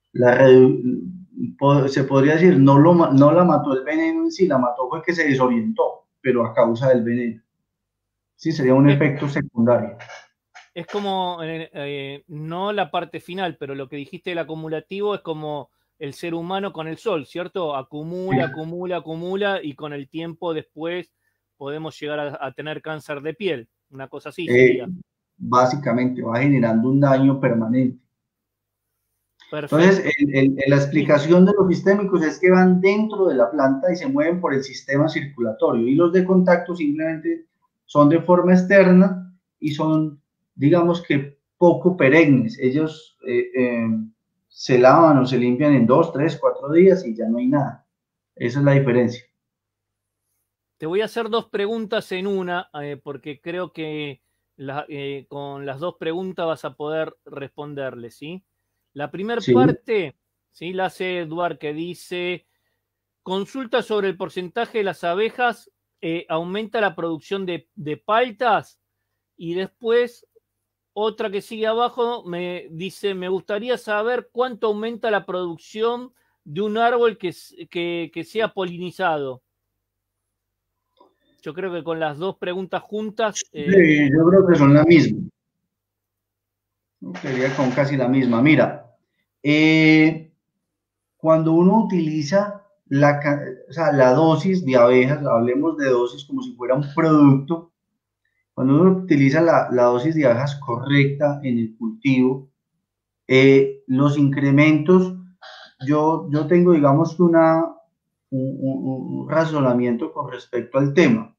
se podría decir, no la mató el veneno en sí, la mató fue que se desorientó, pero a causa del veneno. Sí, sería un efecto secundario. Es como, no la parte final, pero lo que dijiste del acumulativo es como el ser humano con el sol, ¿cierto? Acumula, acumula, acumula y con el tiempo después podemos llegar a tener cáncer de piel, una cosa así sería. Básicamente va generando un daño permanente. Perfecto. Entonces, la explicación de los sistémicos es que van dentro de la planta y se mueven por el sistema circulatorio, y los de contacto simplemente son de forma externa y son, digamos que, poco perennes. Ellos se lavan o se limpian en 2, 3, 4 días y ya no hay nada. Esa es la diferencia. Te voy a hacer dos preguntas en una, porque creo que con las dos preguntas vas a poder responderle, ¿sí? La primera parte, ¿sí? La hace Eduard, que dice, consulta sobre el porcentaje de las abejas, aumenta la producción de paltas, y después otra que sigue abajo me dice, me gustaría saber cuánto aumenta la producción de un árbol que sea polinizado. Yo creo que con las dos preguntas juntas... sí, yo creo que son la misma. Sería con casi la misma. Mira, cuando uno utiliza la dosis de abejas, hablemos de dosis como si fuera un producto, cuando uno utiliza la dosis de abejas correcta en el cultivo, los incrementos, yo tengo, digamos, un razonamiento con respecto al tema.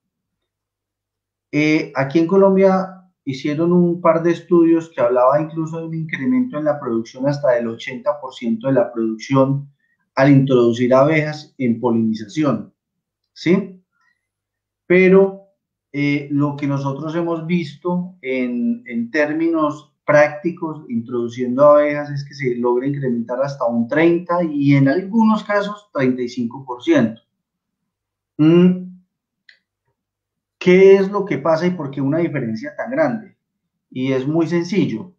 Aquí en Colombia hicieron un par de estudios que hablaba incluso de un incremento en la producción hasta del 80% de la producción al introducir abejas en polinización, ¿sí? Pero lo que nosotros hemos visto en términos prácticos introduciendo abejas es que se logra incrementar hasta un 30 y en algunos casos 35%. ¿Qué es lo que pasa y por qué una diferencia tan grande? Y es muy sencillo.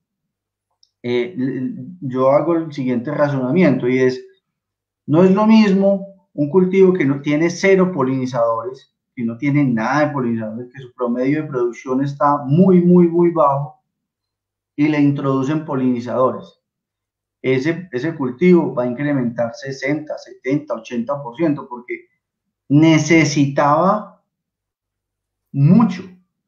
Yo hago el siguiente razonamiento y es, no es lo mismo un cultivo que no tiene 0 polinizadores, que no tiene nada de polinizadores, que su promedio de producción está muy, muy, muy bajo, y le introducen polinizadores. Ese cultivo va a incrementar 60, 70, 80%, porque necesitaba mucho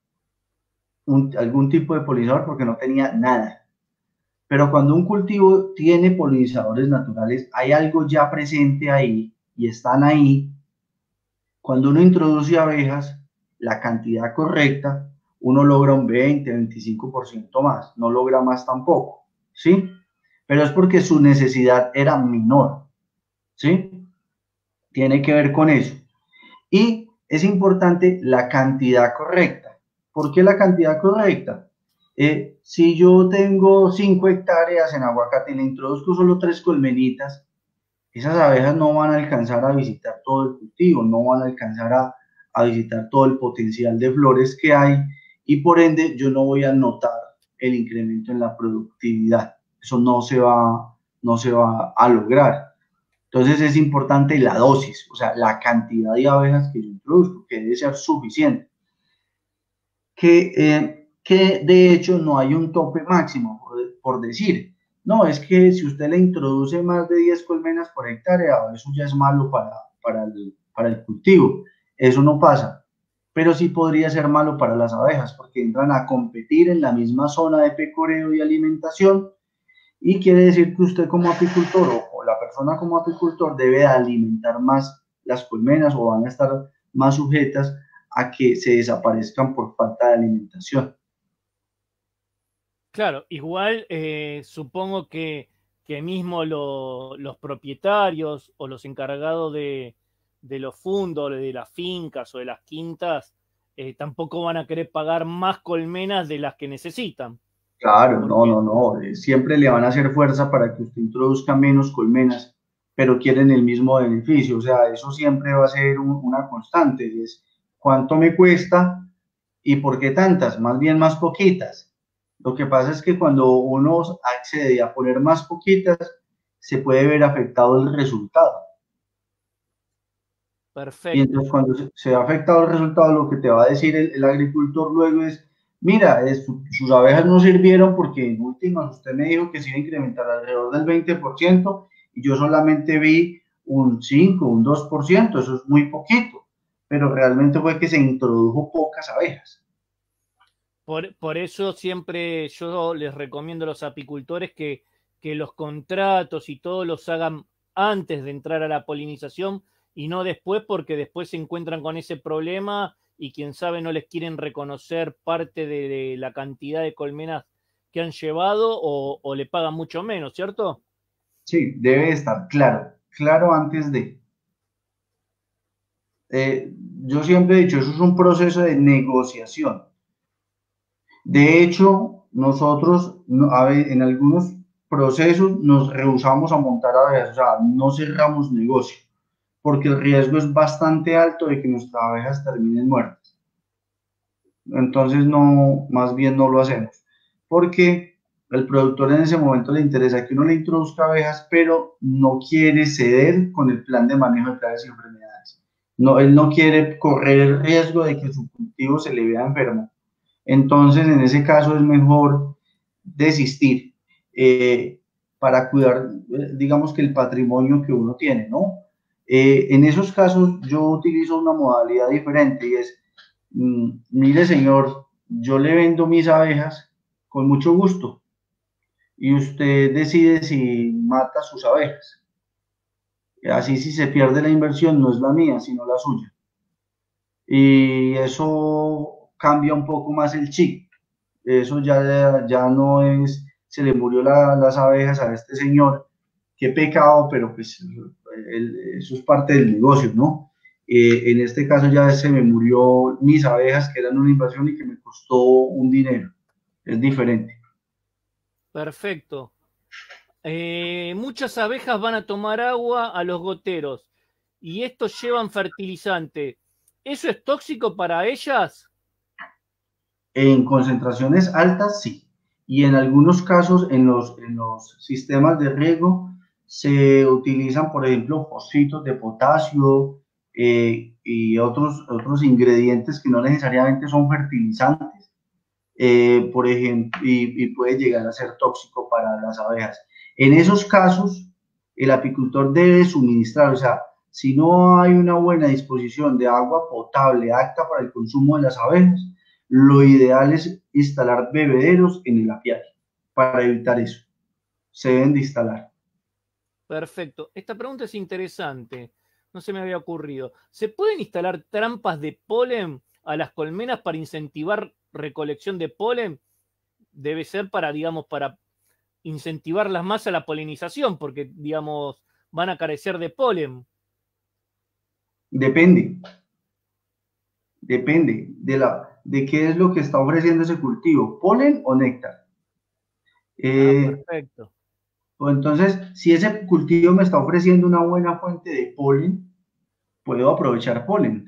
algún tipo de polinizador porque no tenía nada. Pero cuando un cultivo tiene polinizadores naturales, hay algo ya presente ahí y están ahí. Cuando uno introduce abejas, la cantidad correcta, uno logra un 20, 25% más, no logra más tampoco, ¿sí? Pero es porque su necesidad era menor, ¿sí? Tiene que ver con eso. Y es importante la cantidad correcta. ¿Por qué la cantidad correcta? Si yo tengo 5 hectáreas en aguacate y le introduzco solo 3 colmenitas, esas abejas no van a alcanzar a visitar todo el cultivo, no van a alcanzar a visitar todo el potencial de flores que hay, y por ende yo no voy a notar el incremento en la productividad. Eso no se va a lograr. Entonces es importante la dosis, o sea, la cantidad de abejas que yo introduzco, que debe ser suficiente. que de hecho no hay un tope máximo, por decir. No, es que si usted le introduce más de 10 colmenas por hectárea, eso ya es malo para el cultivo. Eso no pasa. Pero sí podría ser malo para las abejas, porque entran a competir en la misma zona de pecoreo y alimentación, y quiere decir que usted como apicultor o la persona como apicultor debe alimentar más las colmenas o van a estar más sujetas a que se desaparezcan por falta de alimentación. Claro, igual supongo que mismo los propietarios o los encargados de los fundos, de las fincas o de las quintas, tampoco van a querer pagar más colmenas de las que necesitan. Claro, no, Porque, no, no. Siempre le van a hacer fuerza para que usted introduzca menos colmenas, pero quieren el mismo beneficio. O sea, eso siempre va a ser una constante. Y es cuánto me cuesta y por qué tantas, más bien más poquitas. Lo que pasa es que cuando uno accede a poner más poquitas, se puede ver afectado el resultado. Y perfecto. entonces cuando se ve afectado el resultado, lo que te va a decir el agricultor luego es, mira, sus abejas no sirvieron porque en últimas usted me dijo que se iba a incrementar alrededor del 20% y yo solamente vi un 5, un 2%, eso es muy poquito, pero realmente fue que se introdujo pocas abejas. Por eso siempre yo les recomiendo a los apicultores que los contratos y todo los hagan antes de entrar a la polinización y no después, porque después se encuentran con ese problema y quién sabe no les quieren reconocer parte de la cantidad de colmenas que han llevado o le pagan mucho menos, ¿cierto? Sí, debe estar claro, claro antes de. Yo siempre he dicho, eso es un proceso de negociación. De hecho, nosotros en algunos procesos nos rehusamos a montar abejas, o sea, no cerramos negocio, porque el riesgo es bastante alto de que nuestras abejas terminen muertas. Entonces, no, más bien no lo hacemos, porque el productor en ese momento le interesa que uno le introduzca abejas, pero no quiere ceder con el plan de manejo de plagas y enfermedades. No, él no quiere correr el riesgo de que su cultivo se le vea enfermo. Entonces, en ese caso es mejor desistir para cuidar, digamos que el patrimonio que uno tiene, ¿no? En esos casos yo utilizo una modalidad diferente y es, mire señor, yo le vendo mis abejas con mucho gusto y usted decide si mata sus abejas. Así si se pierde la inversión no es la mía, sino la suya. Y eso cambia un poco más el chip. Eso ya no es, se le murió las abejas a este señor, qué pecado, pero pues eso es parte del negocio, ¿no? En este caso ya se me murió mis abejas, que eran una inversión y que me costó un dinero, es diferente. Perfecto. Muchas abejas van a tomar agua a los goteros y estos llevan fertilizante. ¿Eso es tóxico para ellas? En concentraciones altas, sí. Y en algunos casos, en los sistemas de riego, se utilizan, por ejemplo, fosfitos de potasio y otros ingredientes que no necesariamente son fertilizantes, por ejemplo, y puede llegar a ser tóxico para las abejas. En esos casos, el apicultor debe suministrar, o sea, si no hay una buena disposición de agua potable apta para el consumo de las abejas, lo ideal es instalar bebederos en el apiario para evitar eso. Se deben de instalar. Perfecto. Esta pregunta es interesante. No se me había ocurrido. ¿Se pueden instalar trampas de polen a las colmenas para incentivar recolección de polen? Debe ser para, digamos, para incentivarlas más a la polinización, porque, digamos, van a carecer de polen. Depende, depende de qué es lo que está ofreciendo ese cultivo, polen o néctar. Ah, Eh, perfecto. pues entonces, si ese cultivo me está ofreciendo una buena fuente de polen, puedo aprovechar polen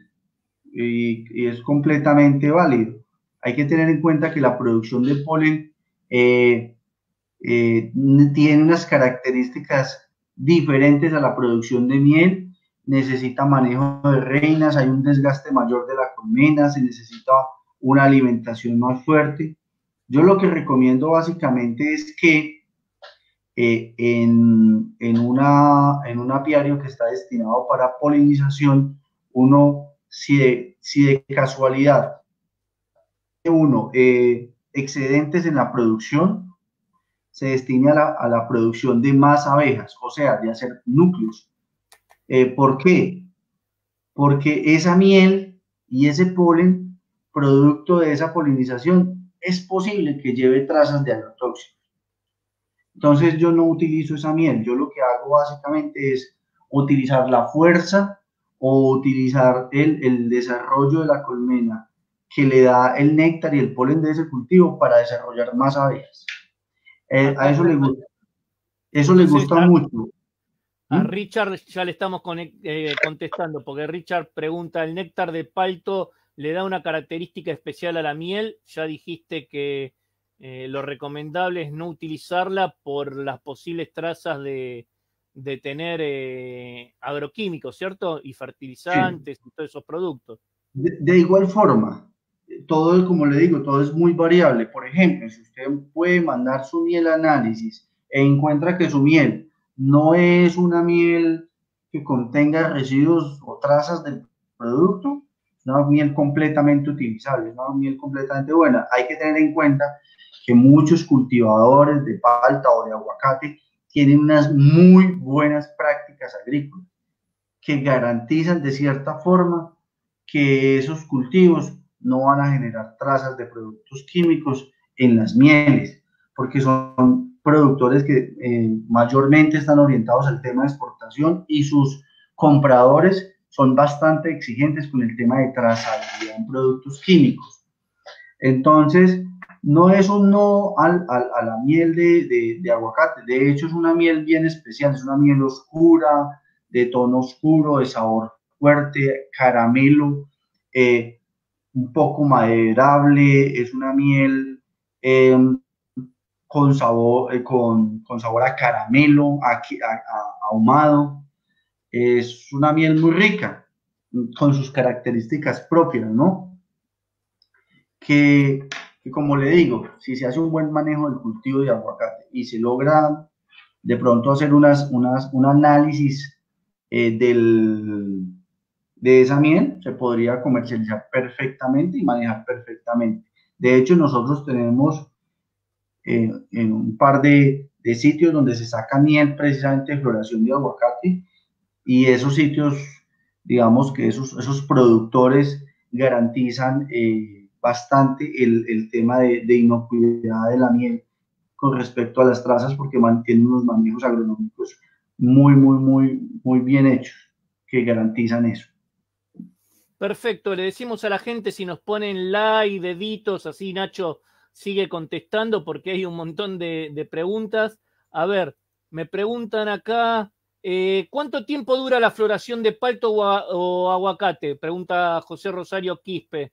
y es completamente válido. Hay que tener en cuenta que la producción de polen eh, tiene unas características diferentes a la producción de miel, necesita manejo de reinas, hay un desgaste mayor de la colmena, se necesita una alimentación más fuerte. Yo lo que recomiendo básicamente es que en un apiario que está destinado para polinización, uno, si de casualidad uno excedentes en la producción, se destina a la producción de más abejas, o sea, de hacer núcleos. ¿Por qué? Porque esa miel y ese polen, producto de esa polinización, es posible que lleve trazas de agrotóxicos. Entonces yo no utilizo esa miel, yo lo que hago básicamente es utilizar la fuerza o utilizar el desarrollo de la colmena que le da el néctar y el polen de ese cultivo para desarrollar más abejas. A eso le gusta. Eso le gusta mucho. A Richard ya le estamos contestando, porque Richard pregunta, ¿el néctar de palto le da una característica especial a la miel? Ya dijiste que lo recomendable es no utilizarla por las posibles trazas de tener agroquímicos, ¿cierto? Y fertilizantes, sí, y todos esos productos. De igual forma, todo, como le digo, todo es muy variable. Por ejemplo, si usted puede mandar su miel a análisis e encuentra que su miel no es una miel que contenga residuos o trazas del producto, es una miel completamente utilizable, es una miel completamente buena. Hay que tener en cuenta que muchos cultivadores de palta o de aguacate tienen unas muy buenas prácticas agrícolas que garantizan de cierta forma que esos cultivos no van a generar trazas de productos químicos en las mieles, porque son productores que mayormente están orientados al tema de exportación y sus compradores son bastante exigentes con el tema de trazabilidad en productos químicos. Entonces, no es un no a la miel de aguacate, de hecho es una miel bien especial, es una miel oscura, de tono oscuro, de sabor fuerte, caramelo, un poco maderable, es una miel con sabor a caramelo, a ahumado, es una miel muy rica, con sus características propias, ¿no? Que como le digo, si se hace un buen manejo del cultivo de aguacate y se logra de pronto hacer un análisis de esa miel, se podría comercializar perfectamente y manejar perfectamente. De hecho, nosotros tenemos en un par de sitios donde se saca miel precisamente de floración de aguacate, y esos sitios, digamos que esos productores garantizan bastante el tema de inocuidad de la miel con respecto a las trazas, porque mantienen unos manejos agronómicos muy bien hechos que garantizan eso. Perfecto, le decimos a la gente si nos ponen like, deditos, así Nacho sigue contestando porque hay un montón de preguntas. A ver, me preguntan acá, ¿cuánto tiempo dura la floración de palto o aguacate? Pregunta José Rosario Quispe.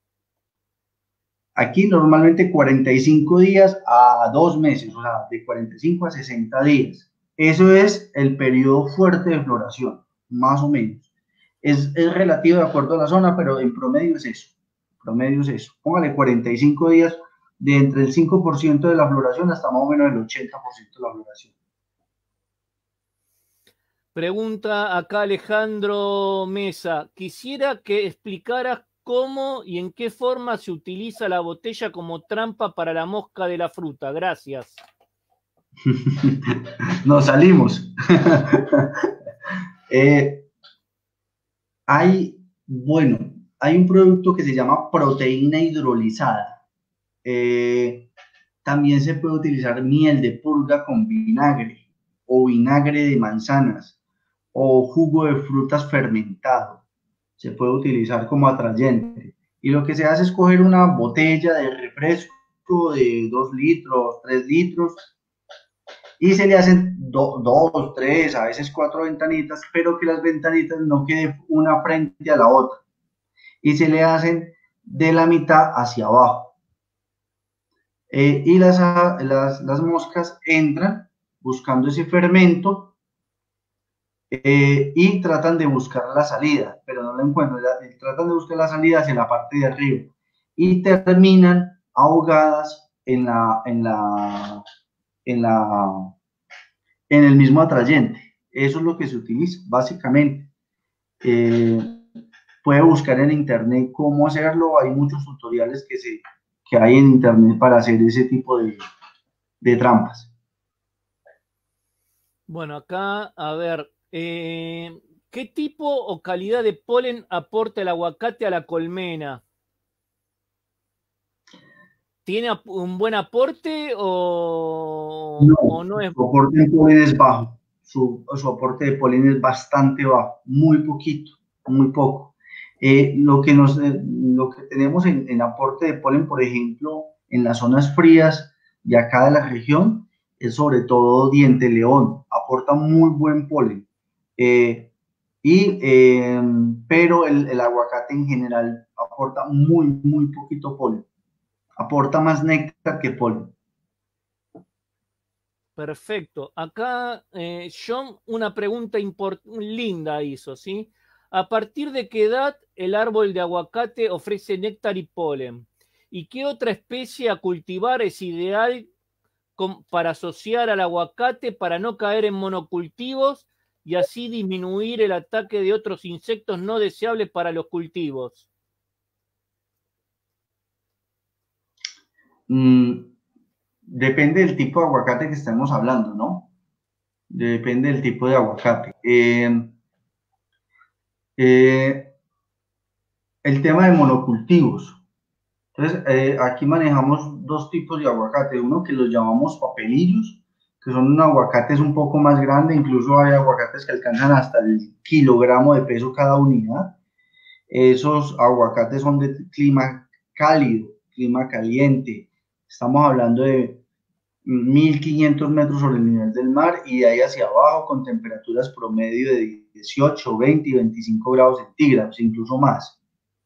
Aquí normalmente 45 días a 2 meses, o sea, de 45 a 60 días. Eso es el periodo fuerte de floración, más o menos. Es relativo de acuerdo a la zona, pero en promedio es eso. Promedio es eso. Póngale 45 días de entre el 5% de la floración hasta más o menos el 80% de la floración. Pregunta acá Alejandro Mesa. Quisiera que explicaras cómo y en qué forma se utiliza la botella como trampa para la mosca de la fruta. Gracias. Nos salimos. Hay un producto que se llama proteína hidrolizada. También se puede utilizar miel de pulga con vinagre o vinagre de manzanas o jugo de frutas fermentado. Se puede utilizar como atrayente. Y lo que se hace es coger una botella de refresco de 2 litros, 3 litros, y se le hacen 2, 3, a veces 4 ventanitas, pero que las ventanitas no queden una frente a la otra. Y se le hacen de la mitad hacia abajo. Y las moscas entran buscando ese fermento y tratan de buscar la salida, pero no la encuentran. Tratan de buscar la salida hacia la parte de arriba. y terminan ahogadas en el mismo atrayente. Eso es lo que se utiliza, básicamente. Puede buscar en internet cómo hacerlo, hay muchos tutoriales que hay en internet para hacer ese tipo de trampas. Bueno, acá, a ver, ¿qué tipo o calidad de polen aporta el aguacate a la colmena? ¿Tiene un buen aporte No, o no es? su aporte de polen es bajo, su aporte de polen es bastante bajo, muy poquito, muy poco. Lo que tenemos en aporte de polen, por ejemplo, en las zonas frías de acá de la región, es sobre todo diente león, aporta muy buen polen. Eh, pero el aguacate en general aporta muy poquito polen, aporta más néctar que polen. Perfecto. Acá John una pregunta linda hizo, ¿sí? ¿A partir de qué edad el árbol de aguacate ofrece néctar y polen? ¿Y qué otra especie a cultivar es ideal para asociar al aguacate para no caer en monocultivos y así disminuir el ataque de otros insectos no deseables para los cultivos? Depende del tipo de aguacate que estemos hablando, ¿no? Depende del tipo de aguacate. El tema de monocultivos. Entonces, aquí manejamos dos tipos de aguacate. Uno que los llamamos papelillos, que son aguacates un poco más grandes, incluso hay aguacates que alcanzan hasta el kilogramo de peso cada unidad. Esos aguacates son de clima cálido, clima caliente. Estamos hablando de 1500 metros sobre el nivel del mar y de ahí hacia abajo con temperaturas promedio de 18, 20 y 25 grados centígrados, incluso más.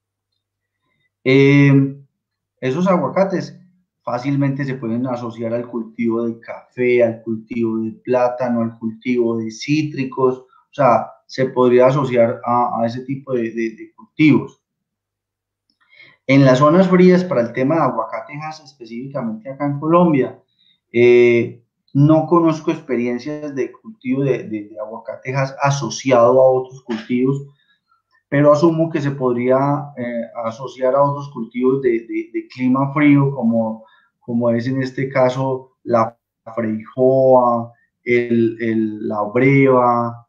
Esos aguacates fácilmente se pueden asociar al cultivo de café, al cultivo de plátano, al cultivo de cítricos, o sea, se podría asociar a ese tipo de cultivos. En las zonas frías, para el tema de aguacatejas, específicamente acá en Colombia, no conozco experiencias de cultivo de aguacatejas asociado a otros cultivos, pero asumo que se podría asociar a otros cultivos de clima frío, como es en este caso la freijoa, la breva,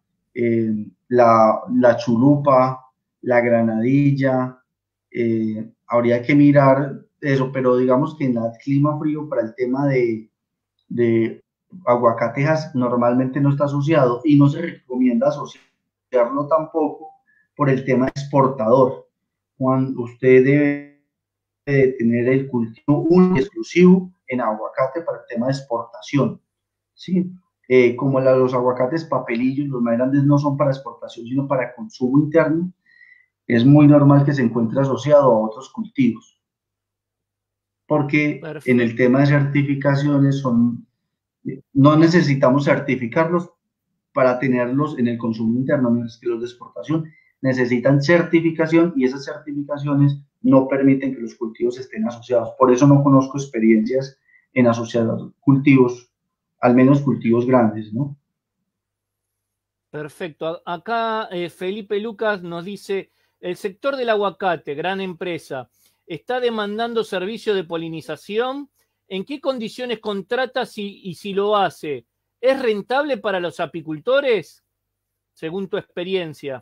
la chulupa, la granadilla. Habría que mirar eso, pero digamos que en el clima frío para el tema de aguacatejas normalmente no está asociado y no se recomienda asociarlo tampoco por el tema exportador. Cuando usted debe tener el cultivo único exclusivo en aguacate para el tema de exportación, ¿sí? Como los aguacates papelillos, los más grandes no son para exportación, sino para consumo interno, es muy normal que se encuentre asociado a otros cultivos, porque en el Perfecto. tema de certificaciones no necesitamos certificarlos para tenerlos en el consumo interno, mientras que los de exportación necesitan certificación y esas certificaciones no permiten que los cultivos estén asociados. Por eso no conozco experiencias en asociar cultivos, al menos cultivos grandes, ¿no? Perfecto. Acá Felipe Lucas nos dice, el sector del aguacate, gran empresa, está demandando servicio de polinización. ¿En qué condiciones contrata y si lo hace? ¿Es rentable para los apicultores, según tu experiencia?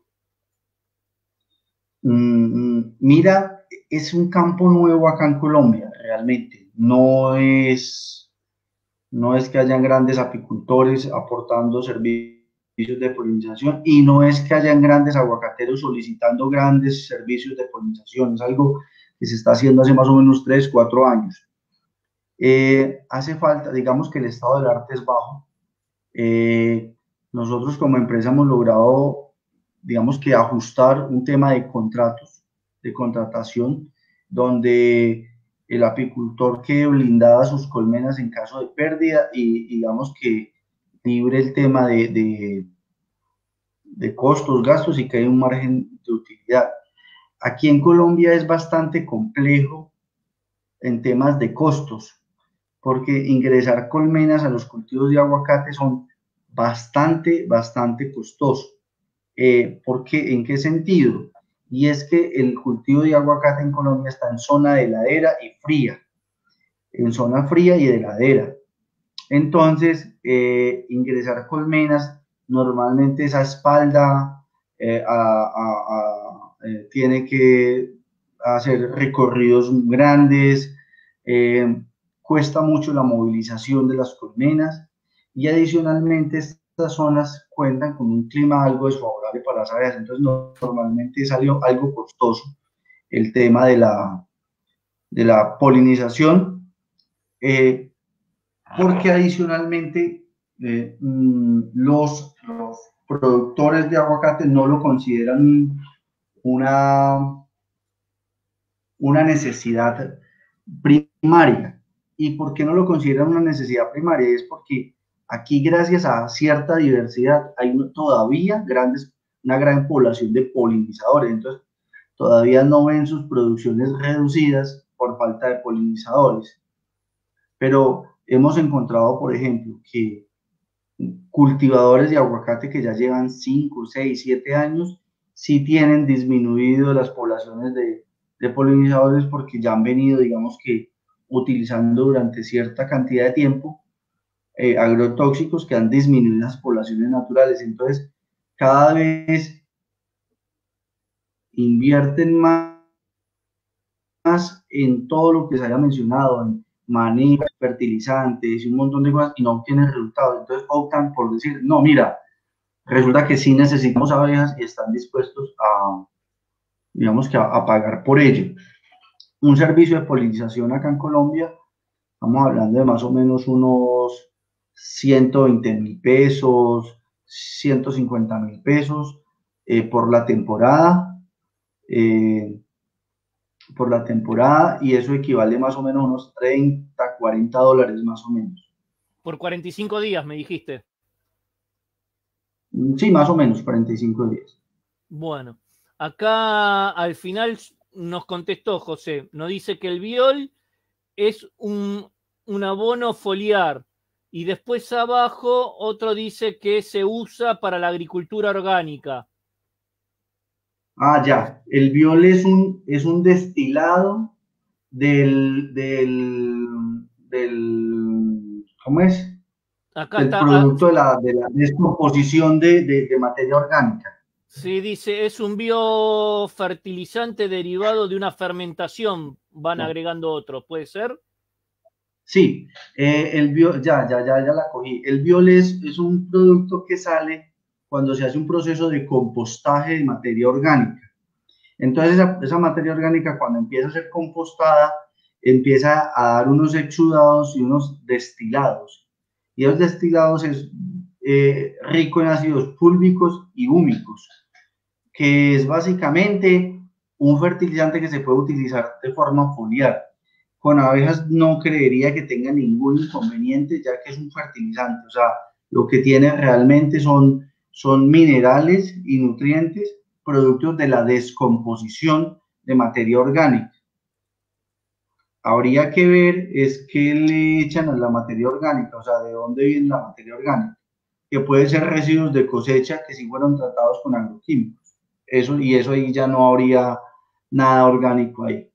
Mira, es un campo nuevo acá en Colombia, realmente. No es que hayan grandes apicultores aportando servicios de polinización y no es que hayan grandes aguacateros solicitando grandes servicios de polinización. Es algo que se está haciendo hace más o menos 3, 4 años. Hace falta, digamos que el estado del arte es bajo. Eh, Nosotros como empresa hemos logrado, digamos que ajustar un tema de contratos, de contratación, donde el apicultor quede blindada sus colmenas en caso de pérdida y digamos que libre el tema de costos, gastos y que hay un margen de utilidad. Aquí en Colombia es bastante complejo en temas de costos, porque ingresar colmenas a los cultivos de aguacate son bastante costosos. ¿En qué sentido? Y es que el cultivo de aguacate en Colombia está en zona de heladera y fría, en zona fría y de heladera. Entonces, ingresar colmenas, normalmente esa espalda tiene que hacer recorridos grandes, cuesta mucho la movilización de las colmenas y adicionalmente estas zonas cuentan con un clima algo desfavorable para las abejas, entonces normalmente salió algo costoso el tema de la polinización. Porque adicionalmente los productores de aguacate no lo consideran una, una necesidad primaria. ¿Y por qué no lo consideran una necesidad primaria? Es porque aquí, gracias a cierta diversidad, hay todavía una gran población de polinizadores. Entonces, todavía no ven sus producciones reducidas por falta de polinizadores. Pero hemos encontrado, por ejemplo, que cultivadores de aguacate que ya llevan 5, 6, 7 años, sí tienen disminuido las poblaciones de polinizadores porque ya han venido, digamos que, utilizando durante cierta cantidad de tiempo agrotóxicos que han disminuido las poblaciones naturales. Entonces, cada vez invierten más en todo lo que se haya mencionado, en manejo, fertilizantes y un montón de cosas y no obtienen resultados. Entonces optan por decir, no, mira, resulta que sí necesitamos abejas y están dispuestos a, digamos que a pagar por ello. Un servicio de polinización acá en Colombia, estamos hablando de más o menos unos 120.000 pesos, 150.000 pesos por la temporada. Eh, por la temporada y eso equivale más o menos a unos 30, 40 dólares más o menos. Por 45 días, me dijiste. Sí, más o menos, 45 días. Bueno, acá al final nos contestó José, nos dice que el biol es un abono foliar y después abajo otro dice que se usa para la agricultura orgánica. Ah, ya, el biol es un destilado del ¿cómo es? Acá Del está, producto de la descomposición de materia orgánica. sí, dice, es un biofertilizante derivado de una fermentación, van Ya. agregando otros, ¿puede ser? Sí, ya la cogí. El biol es un producto que sale cuando se hace un proceso de compostaje de materia orgánica. Entonces esa materia orgánica cuando empieza a ser compostada, empieza a dar unos exudados y unos destilados. Y los destilados es rico en ácidos fúlvicos y húmicos, que es básicamente un fertilizante que se puede utilizar de forma foliar. Con abejas no creería que tenga ningún inconveniente, ya que es un fertilizante. O sea, lo que tiene realmente son minerales y nutrientes productos de la descomposición de materia orgánica. Habría que ver es qué le echan a la materia orgánica, o sea, de dónde viene la materia orgánica, que puede ser residuos de cosecha que sí fueron tratados con agroquímicos. Eso ahí ya no habría nada orgánico ahí.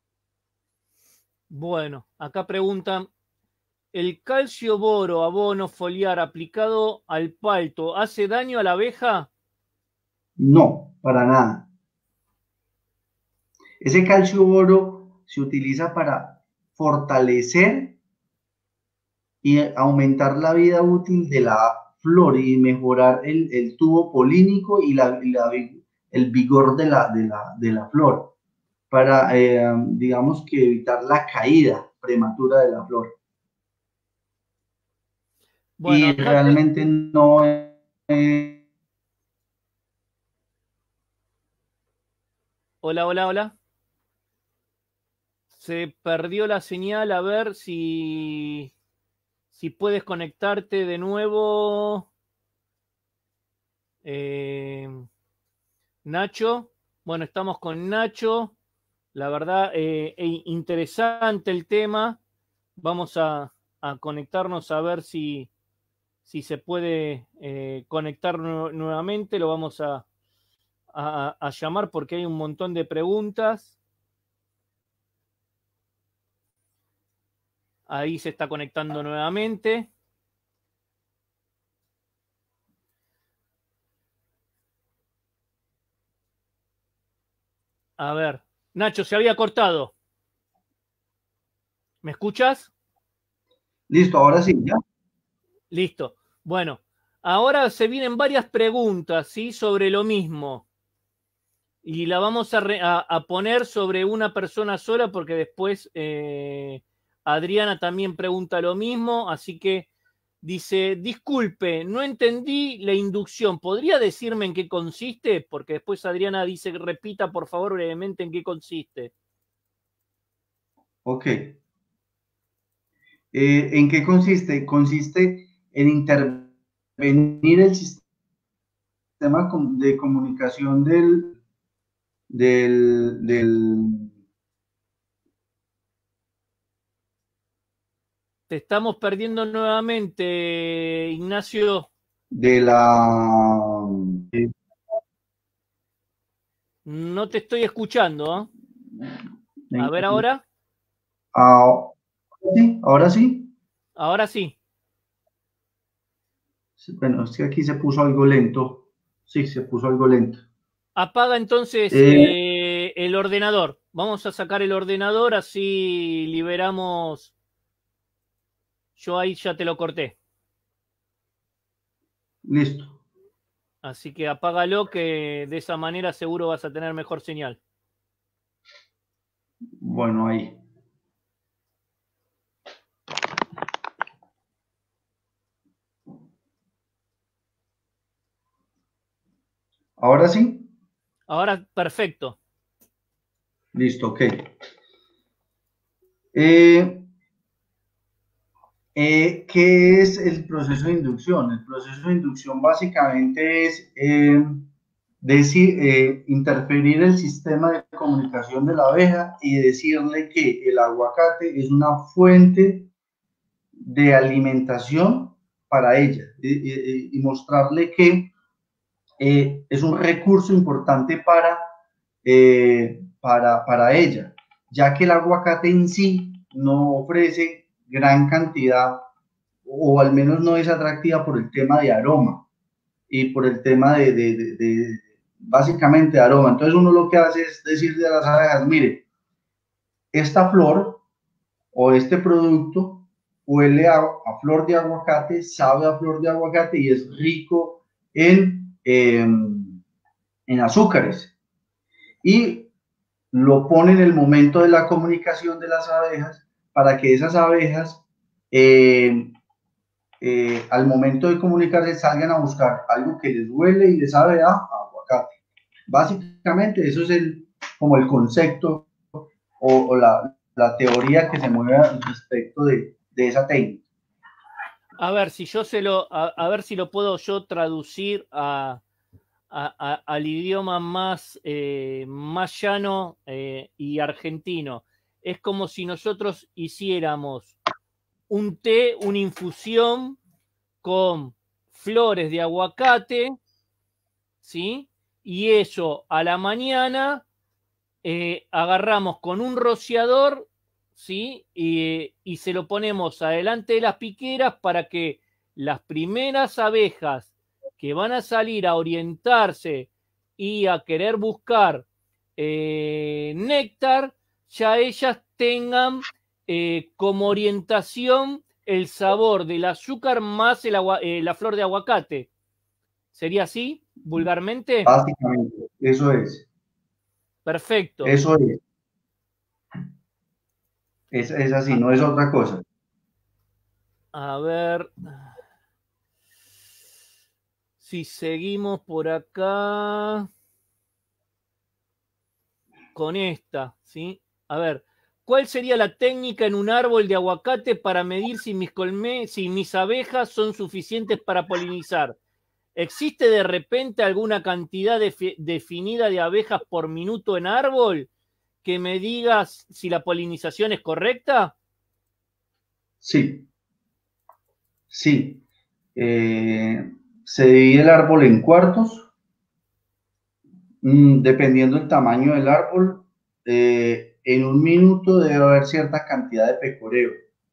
Bueno, acá preguntan, ¿el calcio boro abono foliar aplicado al palto hace daño a la abeja? No, para nada. Ese calcio boro se utiliza para fortalecer y aumentar la vida útil de la flor y mejorar el tubo polínico el vigor de la flor para, digamos que evitar la caída prematura de la flor. Bueno, Y acá realmente no hola, hola, hola. Se perdió la señal, a ver si puedes conectarte de nuevo. Eh, Nacho. Bueno, estamos con Nacho. La verdad, interesante el tema. Vamos a conectarnos a ver si se puede conectar nuevamente. Lo vamos a llamar porque hay un montón de preguntas. Ahí se está conectando nuevamente. A ver, Nacho, se había cortado. ¿Me escuchas? Listo, ahora sí, ¿ya? Listo. Bueno, ahora se vienen varias preguntas, ¿sí? Sobre lo mismo. Y la vamos a poner sobre una persona sola porque después Adriana también pregunta lo mismo, así que dice, disculpe, no entendí la inducción, ¿podría decirme en qué consiste? Porque después Adriana dice, repita por favor brevemente en qué consiste. Ok. ¿En qué consiste? Consiste en intervenir el sistema de comunicación del Te estamos perdiendo nuevamente, Ignacio. de la... No te estoy escuchando, ¿eh? A ver ahora. Sí, ahora sí. Ahora sí. Bueno, es que aquí se puso algo lento. Sí, se puso algo lento. Apaga entonces el ordenador. Vamos a sacar el ordenador, así liberamos. Yo ahí ya te lo corté. Listo. Así que apágalo, que de esa manera seguro vas a tener mejor señal. Bueno, ahí. ¿Ahora sí? Ahora, perfecto. Listo, ok. ¿Qué es el proceso de inducción? El proceso de inducción básicamente es interferir el sistema de comunicación de la abeja y decirle que el aguacate es una fuente de alimentación para ella y mostrarle que es un recurso importante para ella, ya que el aguacate en sí no ofrece gran cantidad o al menos no es atractiva por el tema de aroma y por el tema de básicamente de aroma. Entonces uno lo que hace es decirle a las abejas, mire, esta flor o este producto huele a flor de aguacate, sabe a flor de aguacate y es rico en azúcares. Y lo pone en el momento de la comunicación de las abejas para que esas abejas al momento de comunicarse salgan a buscar algo que les huele y les sabe a aguacate. Básicamente eso es como el concepto o la teoría que se mueve al respecto de esa técnica. A ver si yo a ver si lo puedo yo traducir al idioma más, más llano y argentino. Es como si nosotros hiciéramos un té, una infusión con flores de aguacate, ¿sí? Y eso a la mañana agarramos con un rociador, ¿sí? Y se lo ponemos adelante de las piqueras para que las primeras abejas que van a salir a orientarse y a querer buscar néctar, ya ellas tengan como orientación el sabor del azúcar más la flor de aguacate. ¿Sería así, vulgarmente? Básicamente, eso es. Perfecto. Eso es. Es así, no es otra cosa. A ver si seguimos por acá con esta, ¿sí? A ver, ¿cuál sería la técnica en un árbol de aguacate para medir si mis abejas son suficientes para polinizar? ¿existe de repente alguna cantidad definida de abejas por minuto en árbol que me digas si la polinización es correcta? Sí, sí. Se divide el árbol en cuartos, dependiendo del tamaño del árbol. En un minuto debe haber cierta cantidad de pecoreo.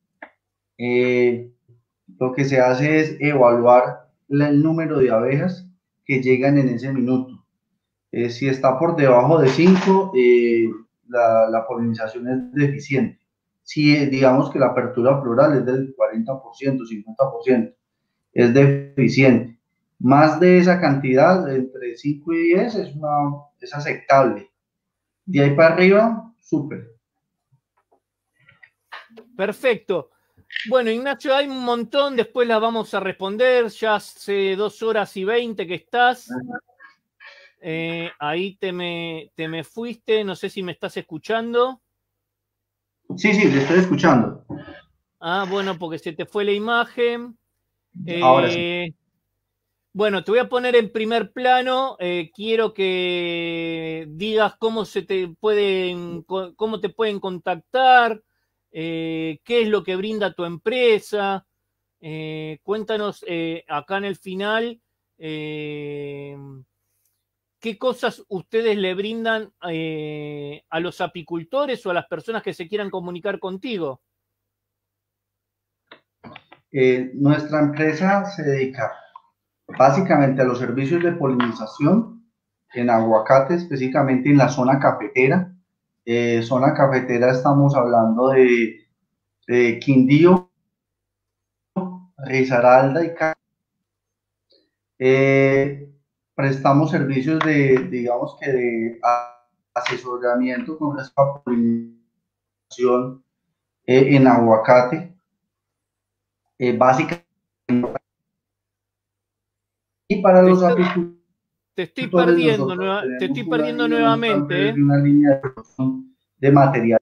Lo que se hace es evaluar el número de abejas que llegan en ese minuto. Si está por debajo de 5, la polinización es deficiente. Si digamos que la apertura floral es del 40%, 50%, es deficiente. Más de esa cantidad, entre 5 y 10, es aceptable. De ahí para arriba, súper. Perfecto. Bueno, Ignacio, hay un montón, después las vamos a responder. Ya hace 2 horas y 20 que estás. Ahí te me fuiste, no sé si me estás escuchando. Sí, sí, te estoy escuchando. Ah, bueno, porque se te fue la imagen. Ahora sí. Bueno, te voy a poner en primer plano. Quiero que digas cómo cómo te pueden contactar, qué es lo que brinda tu empresa. Cuéntanos acá en el final qué cosas ustedes le brindan a los apicultores o a las personas que se quieran comunicar contigo. Nuestra empresa se dedica básicamente a los servicios de polinización en aguacate, específicamente en la zona cafetera. Zona cafetera estamos hablando de Quindío, Risaralda y Cali. Prestamos servicios digamos que de asesoramiento con respecto a polinización en aguacate, básicamente. Y para los apicultores, te estoy perdiendo nuevamente. Una línea de producción de material.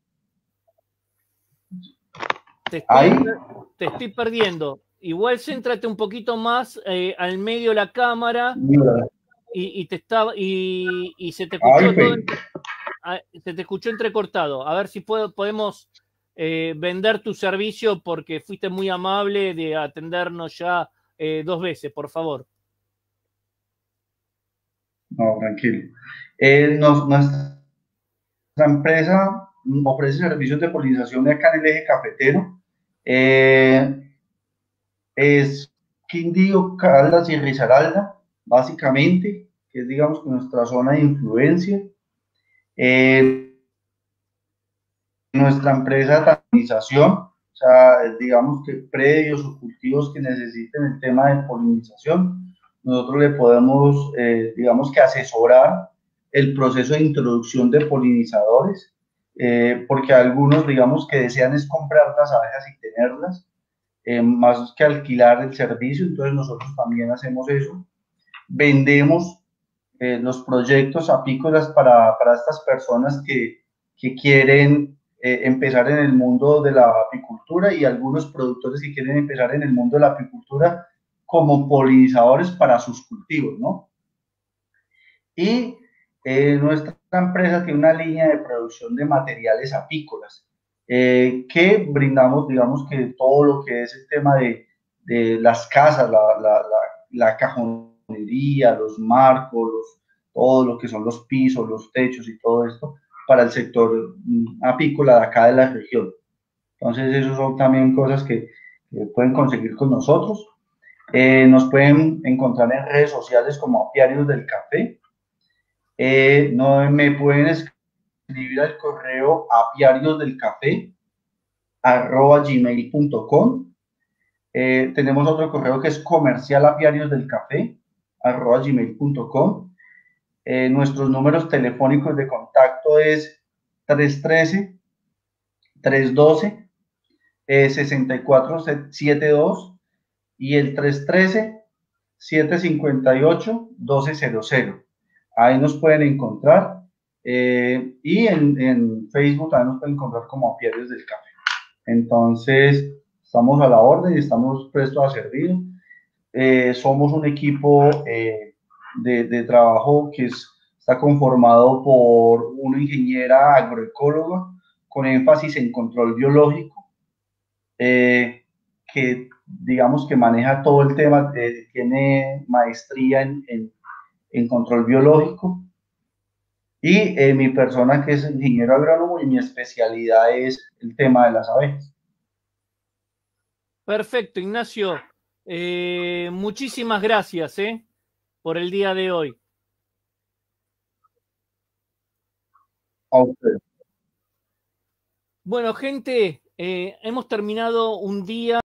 Te estoy perdiendo. Igual céntrate un poquito más al medio de la cámara y se te escuchó todo, se te escuchó entrecortado. A ver si podemos vender tu servicio, porque fuiste muy amable de atendernos ya 2 veces, por favor. No, tranquilo. Nuestra empresa ofrece servicios de polinización acá en el eje cafetero. Es Quindío, Caldas y Risaralda, básicamente, que es, digamos, nuestra zona de influencia. Nuestra empresa de polinización, o sea, digamos que predios o cultivos que necesiten el tema de polinización, nosotros le podemos, digamos que asesorar el proceso de introducción de polinizadores, porque algunos, digamos que desean es comprar las abejas y tenerlas, más que alquilar el servicio, entonces nosotros también hacemos eso. Vendemos los proyectos apícolas para estas personas que quieren empezar en el mundo de la apicultura, y algunos productores que quieren empezar en el mundo de la apicultura como polinizadores para sus cultivos, ¿no? Y nuestra empresa tiene una línea de producción de materiales apícolas que brindamos, digamos que todo lo que es el tema de las casas, la cajonería, los marcos, todo lo que son los pisos, los techos y todo esto para el sector apícola de acá de la región. Entonces, eso son también cosas que pueden conseguir con nosotros. Nos pueden encontrar en redes sociales como Apiarios del Café. No, me pueden escribir al correo apiariosdelcafé@gmail.com. Tenemos otro correo que es comercialapiariosdelcafé@gmail.com. Nuestros números telefónicos de contacto es 313-312-6472 y el 313-758-1200. Ahí nos pueden encontrar, y en Facebook también nos pueden encontrar como Apiarios del Café. Entonces, estamos a la orden y estamos prestos a servir. somos un equipo de trabajo que está conformado por una ingeniera agroecóloga con énfasis en control biológico, que digamos que maneja todo el tema, tiene maestría en control biológico, y mi persona que es ingeniero agrónomo y mi especialidad es el tema de las abejas. Perfecto, Ignacio. Muchísimas gracias, por el día de hoy. A usted. Bueno, gente, hemos terminado un día